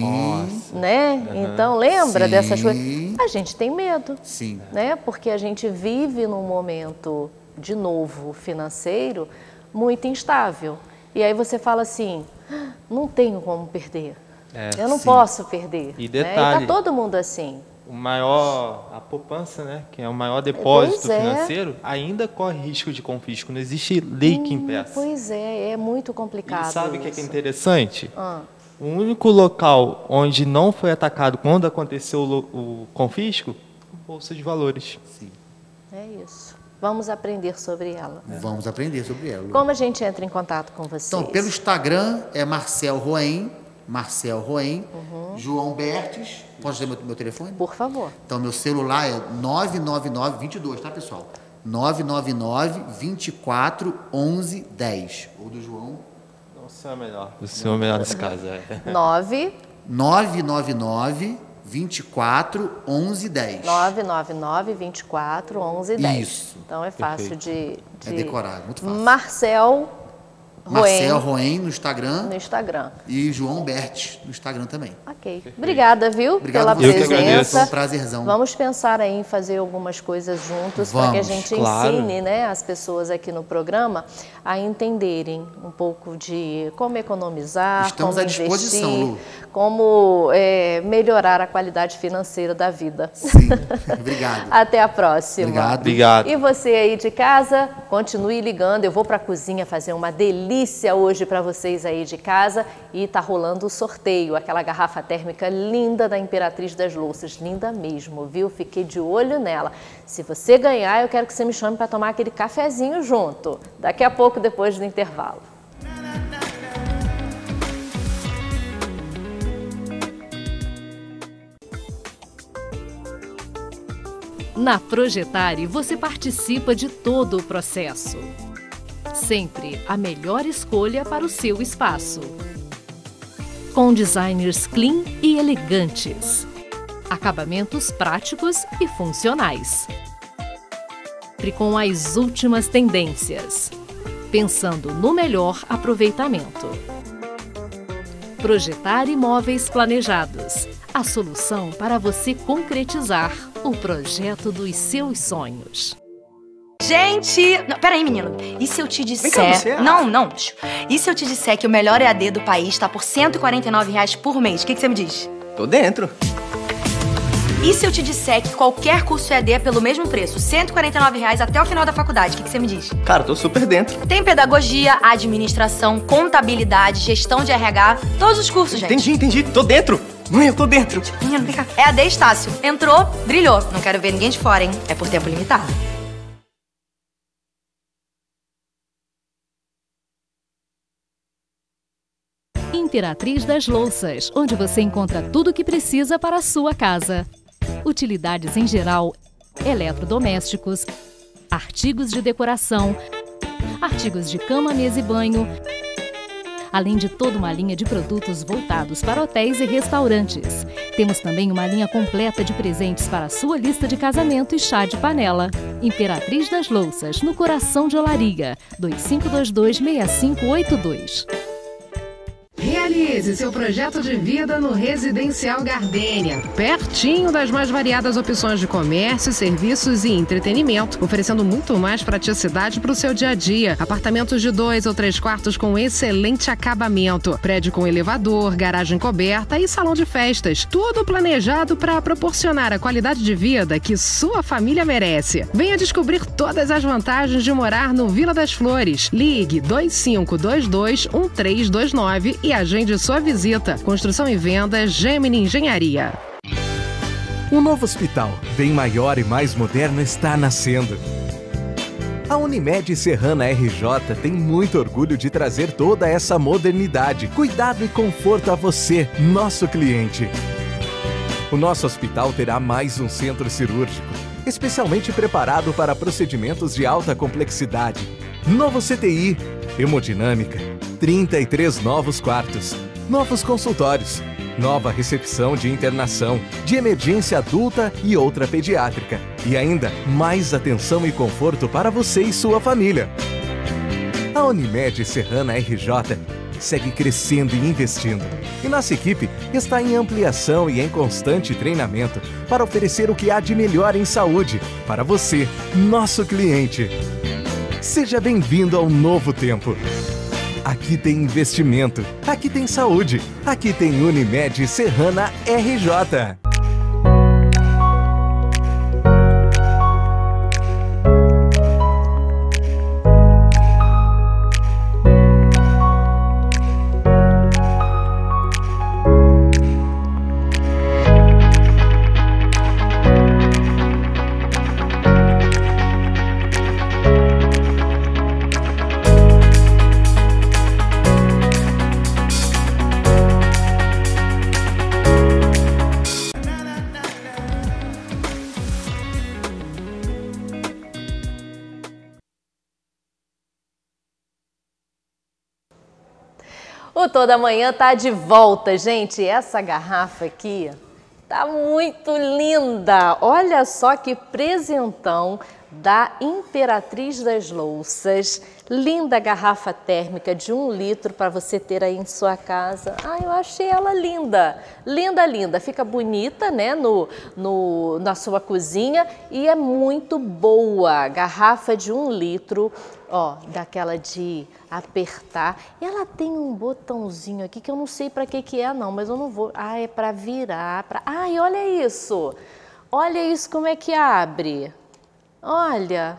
[SPEAKER 2] né?
[SPEAKER 21] Uhum.
[SPEAKER 2] Então, lembra
[SPEAKER 20] Sim.
[SPEAKER 2] dessas coisas? A gente tem medo,
[SPEAKER 20] Sim.
[SPEAKER 2] né? Porque a gente vive num momento, de novo, financeiro, muito instável. E aí você fala assim, ah, não tenho como perder.
[SPEAKER 21] É,
[SPEAKER 2] eu não
[SPEAKER 20] sim.
[SPEAKER 2] posso perder.
[SPEAKER 21] E
[SPEAKER 2] né?
[SPEAKER 21] detalhe,
[SPEAKER 2] E tá todo mundo assim.
[SPEAKER 21] O maior, a poupança, né, que é o maior depósito
[SPEAKER 2] é.
[SPEAKER 21] financeiro, ainda corre risco de confisco. Não existe lei que impeça.
[SPEAKER 2] Pois é, é muito complicado.
[SPEAKER 21] E sabe o que é,
[SPEAKER 2] isso.
[SPEAKER 21] que é interessante?
[SPEAKER 2] Ah.
[SPEAKER 21] O único local onde não foi atacado quando aconteceu o, o confisco, a Bolsa de Valores.
[SPEAKER 20] Sim.
[SPEAKER 2] É isso. Vamos aprender sobre ela.
[SPEAKER 20] Vamos aprender sobre ela.
[SPEAKER 2] Como a gente entra em contato com vocês?
[SPEAKER 20] Então, pelo Instagram é Marcel Roem, Marcel Roem,
[SPEAKER 2] uhum.
[SPEAKER 20] João Bertes. Pode dizer meu, meu telefone?
[SPEAKER 2] Por favor.
[SPEAKER 20] Então, meu celular é nove nove nove, vinte e dois, tá, pessoal? nove nove nove, vinte e quatro, onze, dez. Ou do João.
[SPEAKER 21] Não, o seu é melhor. O seu é melhor nesse caso. É.
[SPEAKER 2] nove
[SPEAKER 20] nove nove nove, vinte e quatro, onze, dez.
[SPEAKER 2] nove nove nove, vinte e quatro, onze, dez.
[SPEAKER 20] Isso.
[SPEAKER 2] Então é fácil de, de...
[SPEAKER 20] É decorado, muito fácil.
[SPEAKER 2] Marcel
[SPEAKER 20] Marcel Roen no Instagram.
[SPEAKER 2] No Instagram.
[SPEAKER 20] E João Berti no Instagram também.
[SPEAKER 2] Ok. Obrigada, viu?
[SPEAKER 20] Obrigado
[SPEAKER 2] pela
[SPEAKER 20] você,
[SPEAKER 2] presença.
[SPEAKER 20] Foi um prazerzão.
[SPEAKER 2] Vamos pensar aí em fazer algumas coisas juntos para que a gente
[SPEAKER 20] claro.
[SPEAKER 2] ensine, né, as pessoas aqui no programa a entenderem um pouco de como economizar,
[SPEAKER 20] Estamos
[SPEAKER 2] como
[SPEAKER 20] à disposição,
[SPEAKER 2] investir,
[SPEAKER 20] Lu.
[SPEAKER 2] como é, melhorar a qualidade financeira da vida.
[SPEAKER 20] Sim. Obrigado.
[SPEAKER 2] Até a próxima.
[SPEAKER 20] Obrigado.
[SPEAKER 21] Obrigado.
[SPEAKER 2] E você aí de casa, continue ligando. Eu vou para a cozinha fazer uma delícia hoje para vocês aí de casa. E tá rolando o sorteio, aquela garrafa térmica linda da Imperatriz das Louças. Linda mesmo, viu? Fiquei de olho nela. Se você ganhar, eu quero que você me chame para tomar aquele cafezinho junto. Daqui a pouco, depois do intervalo.
[SPEAKER 1] Na Projetare, você participa de todo o processo. Sempre a melhor escolha para o seu espaço. Com designers clean e elegantes. Acabamentos práticos e funcionais. Sempre com as últimas tendências. Pensando no melhor aproveitamento. Projetare Móveis Planejados. A solução para você concretizar o projeto dos seus sonhos.
[SPEAKER 16] Gente, não, peraí, menino. E se eu te disser...
[SPEAKER 4] Vem cá, você...
[SPEAKER 16] Não, não. E se eu te disser que o melhor E A D do país tá por cento e quarenta e nove reais por mês? O que, que você me diz?
[SPEAKER 4] Tô dentro.
[SPEAKER 16] E se eu te disser que qualquer curso E A D é pelo mesmo preço, cento e quarenta e nove reais até o final da faculdade? O que, que você me diz?
[SPEAKER 4] Cara, tô super dentro.
[SPEAKER 16] Tem pedagogia, administração, contabilidade, gestão de R H, todos os cursos, gente.
[SPEAKER 4] Entendi, entendi. Tô dentro. Mãe, eu tô dentro.
[SPEAKER 16] Menino, vem cá. E A D Estácio. Entrou, brilhou. Não quero ver ninguém de fora, hein? É por tempo limitado.
[SPEAKER 1] Imperatriz das Louças, onde você encontra tudo o que precisa para a sua casa. Utilidades em geral, eletrodomésticos, artigos de decoração, artigos de cama, mesa e banho, além de toda uma linha de produtos voltados para hotéis e restaurantes. Temos também uma linha completa de presentes para a sua lista de casamento e chá de panela. Imperatriz das Louças, no coração de Olaria, dois cinco dois dois, seis cinco oito dois.
[SPEAKER 22] Realize seu projeto de vida no Residencial Gardênia, pertinho das mais variadas opções de comércio, serviços e entretenimento, oferecendo muito mais praticidade para o seu dia a dia. Apartamentos de dois ou três quartos com excelente acabamento, prédio com elevador, garagem coberta e salão de festas, tudo planejado para proporcionar a qualidade de vida que sua família merece. Venha descobrir todas as vantagens de morar no Vila das Flores. Ligue dois cinco dois dois, um três dois nove e agende sua visita. Construção e vendas Gemini Engenharia.
[SPEAKER 8] Um novo hospital, bem maior e mais moderno, está nascendo. A Unimed Serrana R J tem muito orgulho de trazer toda essa modernidade, cuidado e conforto a você, nosso cliente. O nosso hospital terá mais um centro cirúrgico, especialmente preparado para procedimentos de alta complexidade. Novo C T I, hemodinâmica, trinta e três novos quartos, novos consultórios, nova recepção de internação, de emergência adulta e outra pediátrica. E ainda mais atenção e conforto para você e sua família. A Unimed Serrana R J segue crescendo e investindo. E nossa equipe está em ampliação e em constante treinamento para oferecer o que há de melhor em saúde para você, nosso cliente. Seja bem-vindo ao novo tempo. Aqui tem investimento, aqui tem saúde, aqui tem Unimed Serrana R J.
[SPEAKER 2] O Toda Manhã tá de volta, gente. Essa garrafa aqui tá muito linda. Olha só que presentão da Imperatriz das Louças. Linda garrafa térmica de um litro para você ter aí em sua casa. Ah, eu achei ela linda, linda, linda. Fica bonita, né, no, no, na sua cozinha e é muito boa. Garrafa de um litro, ó, daquela de apertar. E ela tem um botãozinho aqui que eu não sei para que que é não, mas eu não vou. Ah, é para virar. Pra... Ai, olha isso. Olha isso como é que abre. Olha.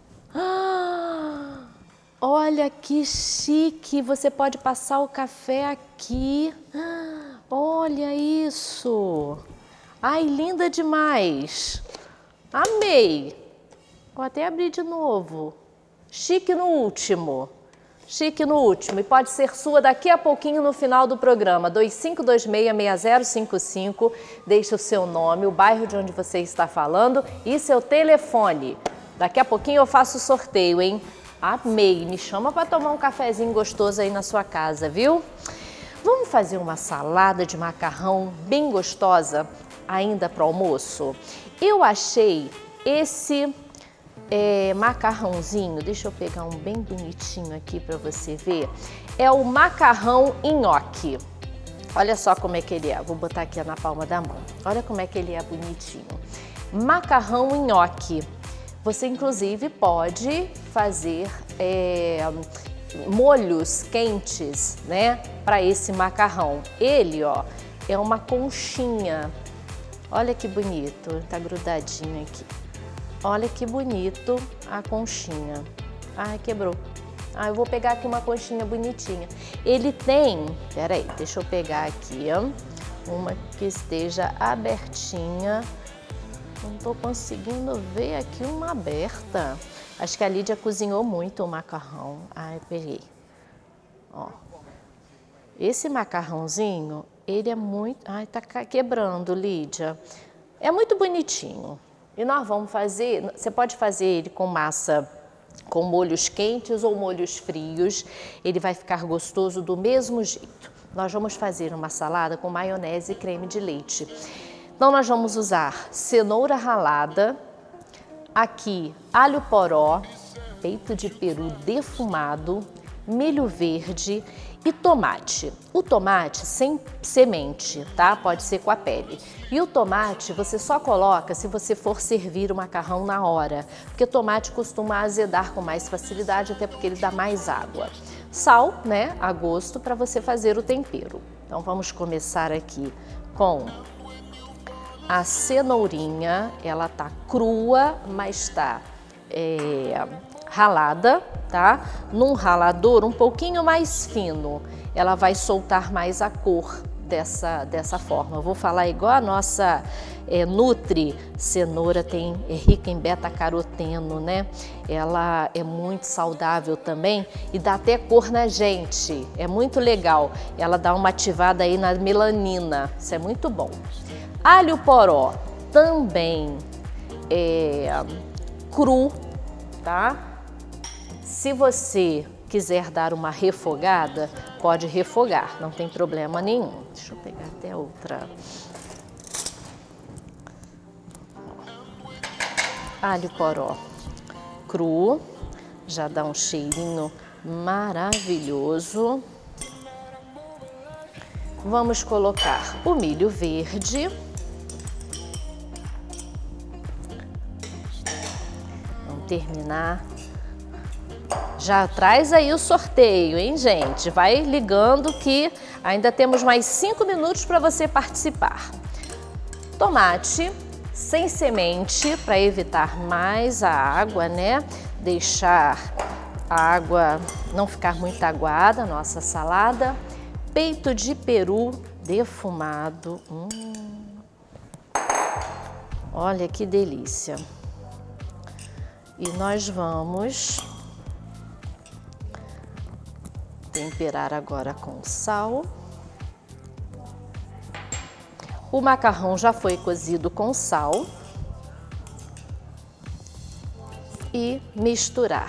[SPEAKER 2] Ah, olha que chique. Você pode passar o café aqui. Ah, olha isso. Ai, linda demais. Amei. Vou até abrir de novo. Chique no último. Chique no último. E pode ser sua daqui a pouquinho no final do programa. dois cinco dois seis, seis zero cinco cinco. Deixa o seu nome, o bairro de onde você está falando e seu telefone. Daqui a pouquinho eu faço o sorteio, hein? Amei. Me chama para tomar um cafezinho gostoso aí na sua casa, viu? Vamos fazer uma salada de macarrão bem gostosa ainda para o almoço? Eu achei esse... É, macarrãozinho, deixa eu pegar um bem bonitinho aqui para você ver. É o macarrão nhoque. Olha só como é que ele é. Vou botar aqui na palma da mão. Olha como é que ele é bonitinho. Macarrão nhoque. Você inclusive pode fazer é, molhos quentes, né, para esse macarrão. Ele, ó, é uma conchinha. Olha que bonito. Tá grudadinho aqui. Olha que bonito a conchinha. Ai, quebrou. Ah, eu vou pegar aqui uma conchinha bonitinha. Ele tem, peraí, deixa eu pegar aqui, ó, uma que esteja abertinha. Não tô conseguindo ver aqui uma aberta. Acho que a Lídia cozinhou muito o macarrão. Ai, peguei. Ó. Esse macarrãozinho, ele é muito... Ai, tá quebrando, Lídia. É muito bonitinho. E nós vamos fazer, você pode fazer ele com massa, com molhos quentes ou molhos frios, ele vai ficar gostoso do mesmo jeito. Nós vamos fazer uma salada com maionese e creme de leite. Então nós vamos usar cenoura ralada, aqui alho poró, peito de peru defumado, milho verde e tomate. O tomate sem semente, tá? Pode ser com a pele. E o tomate você só coloca se você for servir o macarrão na hora, porque o tomate costuma azedar com mais facilidade, até porque ele dá mais água. Sal, né, a gosto, para você fazer o tempero. Então vamos começar aqui com a cenourinha. Ela tá crua, mas tá é, ralada, tá? Num ralador um pouquinho mais fino, ela vai soltar mais a cor dessa, dessa forma. Eu vou falar igual a nossa é, Nutri. Cenoura tem, é rica em beta-caroteno, né? Ela é muito saudável também e dá até cor na gente. É muito legal. Ela dá uma ativada aí na melanina. Isso é muito bom. Alho poró também é cru, tá? Se você quiser dar uma refogada, pode refogar, não tem problema nenhum. Deixa eu pegar até outra. Alho poró cru, já dá um cheirinho maravilhoso. Vamos colocar o milho verde. Vamos terminar. Já traz aí o sorteio, hein, gente? Vai ligando que ainda temos mais cinco minutos para você participar. Tomate sem semente, para evitar mais a água, né? Deixar a água não ficar muito aguada, nossa salada. Peito de peru defumado. Hum. Olha que delícia. E nós vamos temperar agora com sal. O macarrão já foi cozido com sal. E misturar.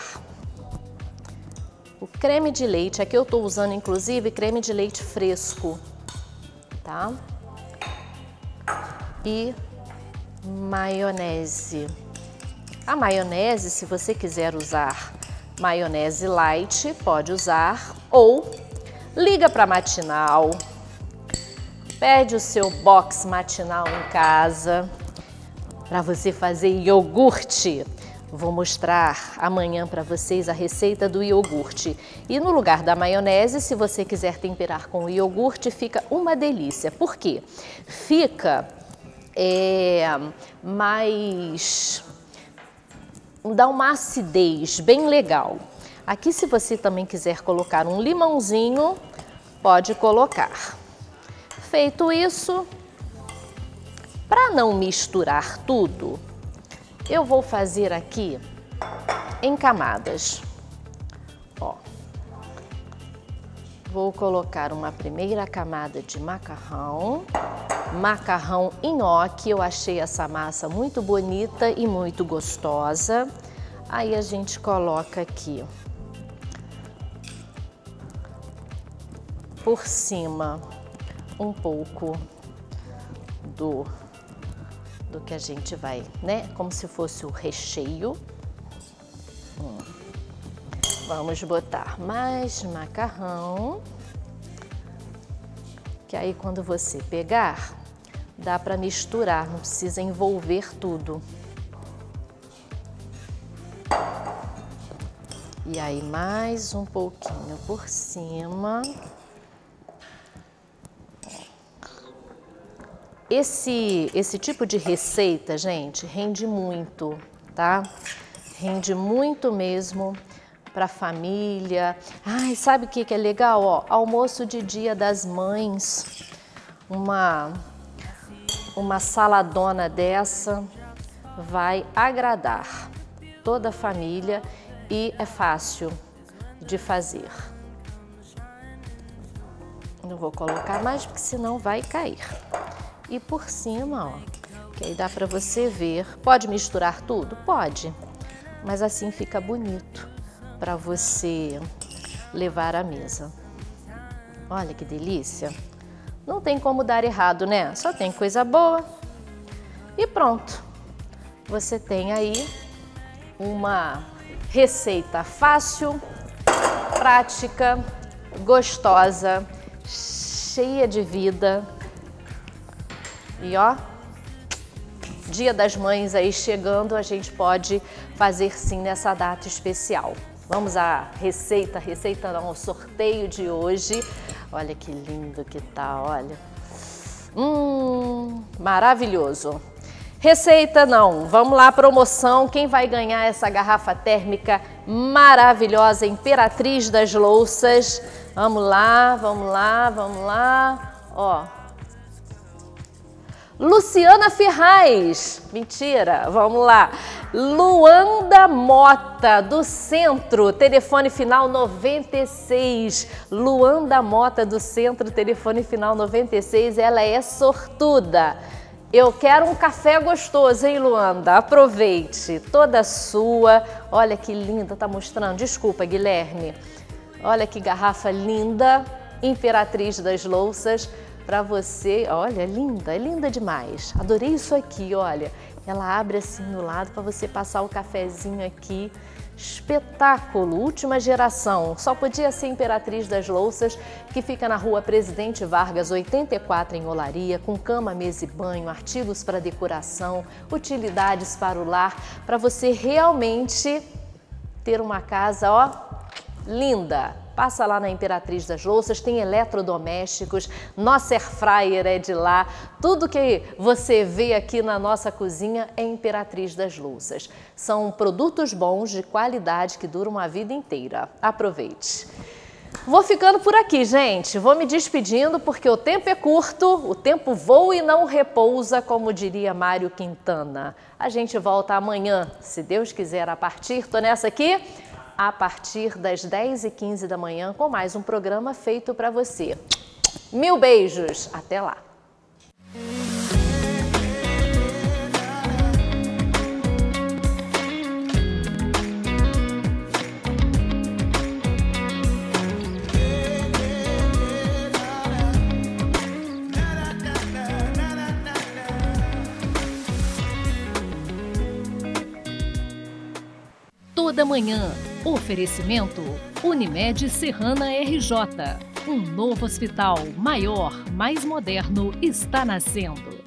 [SPEAKER 2] O creme de leite, aqui eu estou usando inclusive creme de leite fresco, tá? E maionese. A maionese, se você quiser usar maionese light, pode usar, ou liga para Matinal, pede o seu box matinal em casa para você fazer iogurte. Vou mostrar amanhã para vocês a receita do iogurte. E no lugar da maionese, se você quiser temperar com o iogurte, fica uma delícia. Por quê? Fica é, mais... dá uma acidez bem legal. Aqui, se você também quiser colocar um limãozinho, pode colocar. Feito isso, para não misturar tudo, eu vou fazer aqui em camadas. Ó, vou colocar uma primeira camada de macarrão, macarrão nhoque. Eu achei essa massa muito bonita e muito gostosa. Aí a gente coloca aqui por cima um pouco do do que a gente vai, né? Como se fosse o recheio. Hum. Vamos botar mais macarrão, que aí quando você pegar, dá para misturar, não precisa envolver tudo. E aí mais um pouquinho por cima. Esse, esse tipo de receita, gente, rende muito, tá? Rende muito mesmo para família. Ai, sabe o que que é legal? Ó, almoço de Dia das Mães, uma, uma saladona dessa vai agradar toda a família e é fácil de fazer. Não vou colocar mais porque senão vai cair. E por cima, ó, que aí dá para você ver. Pode misturar tudo? Pode, mas assim fica bonito para você levar à mesa. Olha que delícia! Não tem como dar errado, né? Só tem coisa boa. E pronto! Você tem aí uma receita fácil, prática, gostosa, cheia de vida. E ó, Dia das Mães aí chegando, a gente pode fazer sim nessa data especial. Vamos à receita, receita não, ao sorteio de hoje. Olha que lindo que tá, olha. Hum, maravilhoso. Receita não, vamos lá, promoção. Quem vai ganhar essa garrafa térmica maravilhosa, Imperatriz das Louças? Vamos lá, vamos lá, vamos lá. Ó. Luciana Ferraz, mentira, vamos lá. Luanda Mota, do Centro, telefone final noventa e seis. Luanda Mota, do Centro, telefone final noventa e seis, ela é sortuda. Eu quero um café gostoso, hein, Luanda? Aproveite, toda sua. Olha que linda, tá mostrando? Desculpa, Guilherme. Olha que garrafa linda, Imperatriz das Louças. Para você, olha, é linda, é linda demais. Adorei isso aqui, olha. Ela abre assim no lado para você passar o cafezinho aqui. Espetáculo, última geração. Só podia ser Imperatriz das Louças, que fica na rua Presidente Vargas, oitenta e quatro, em Olaria, com cama, mesa e banho, artigos para decoração, utilidades para o lar, para você realmente ter uma casa, ó, linda. Passa lá na Imperatriz das Louças, tem eletrodomésticos, nossa air fryer é de lá. Tudo que você vê aqui na nossa cozinha é Imperatriz das Louças. São produtos bons, de qualidade, que duram a vida inteira. Aproveite. Vou ficando por aqui, gente. Vou me despedindo porque o tempo é curto, o tempo voa e não repousa, como diria Mário Quintana. A gente volta amanhã, se Deus quiser, a partir, tô nessa aqui, a partir das dez e quinze da manhã, com mais um programa feito para você. Mil beijos, até lá!
[SPEAKER 1] toda manhã. Oferecimento Unimed Serrana R J. Um novo hospital maior, mais moderno está nascendo.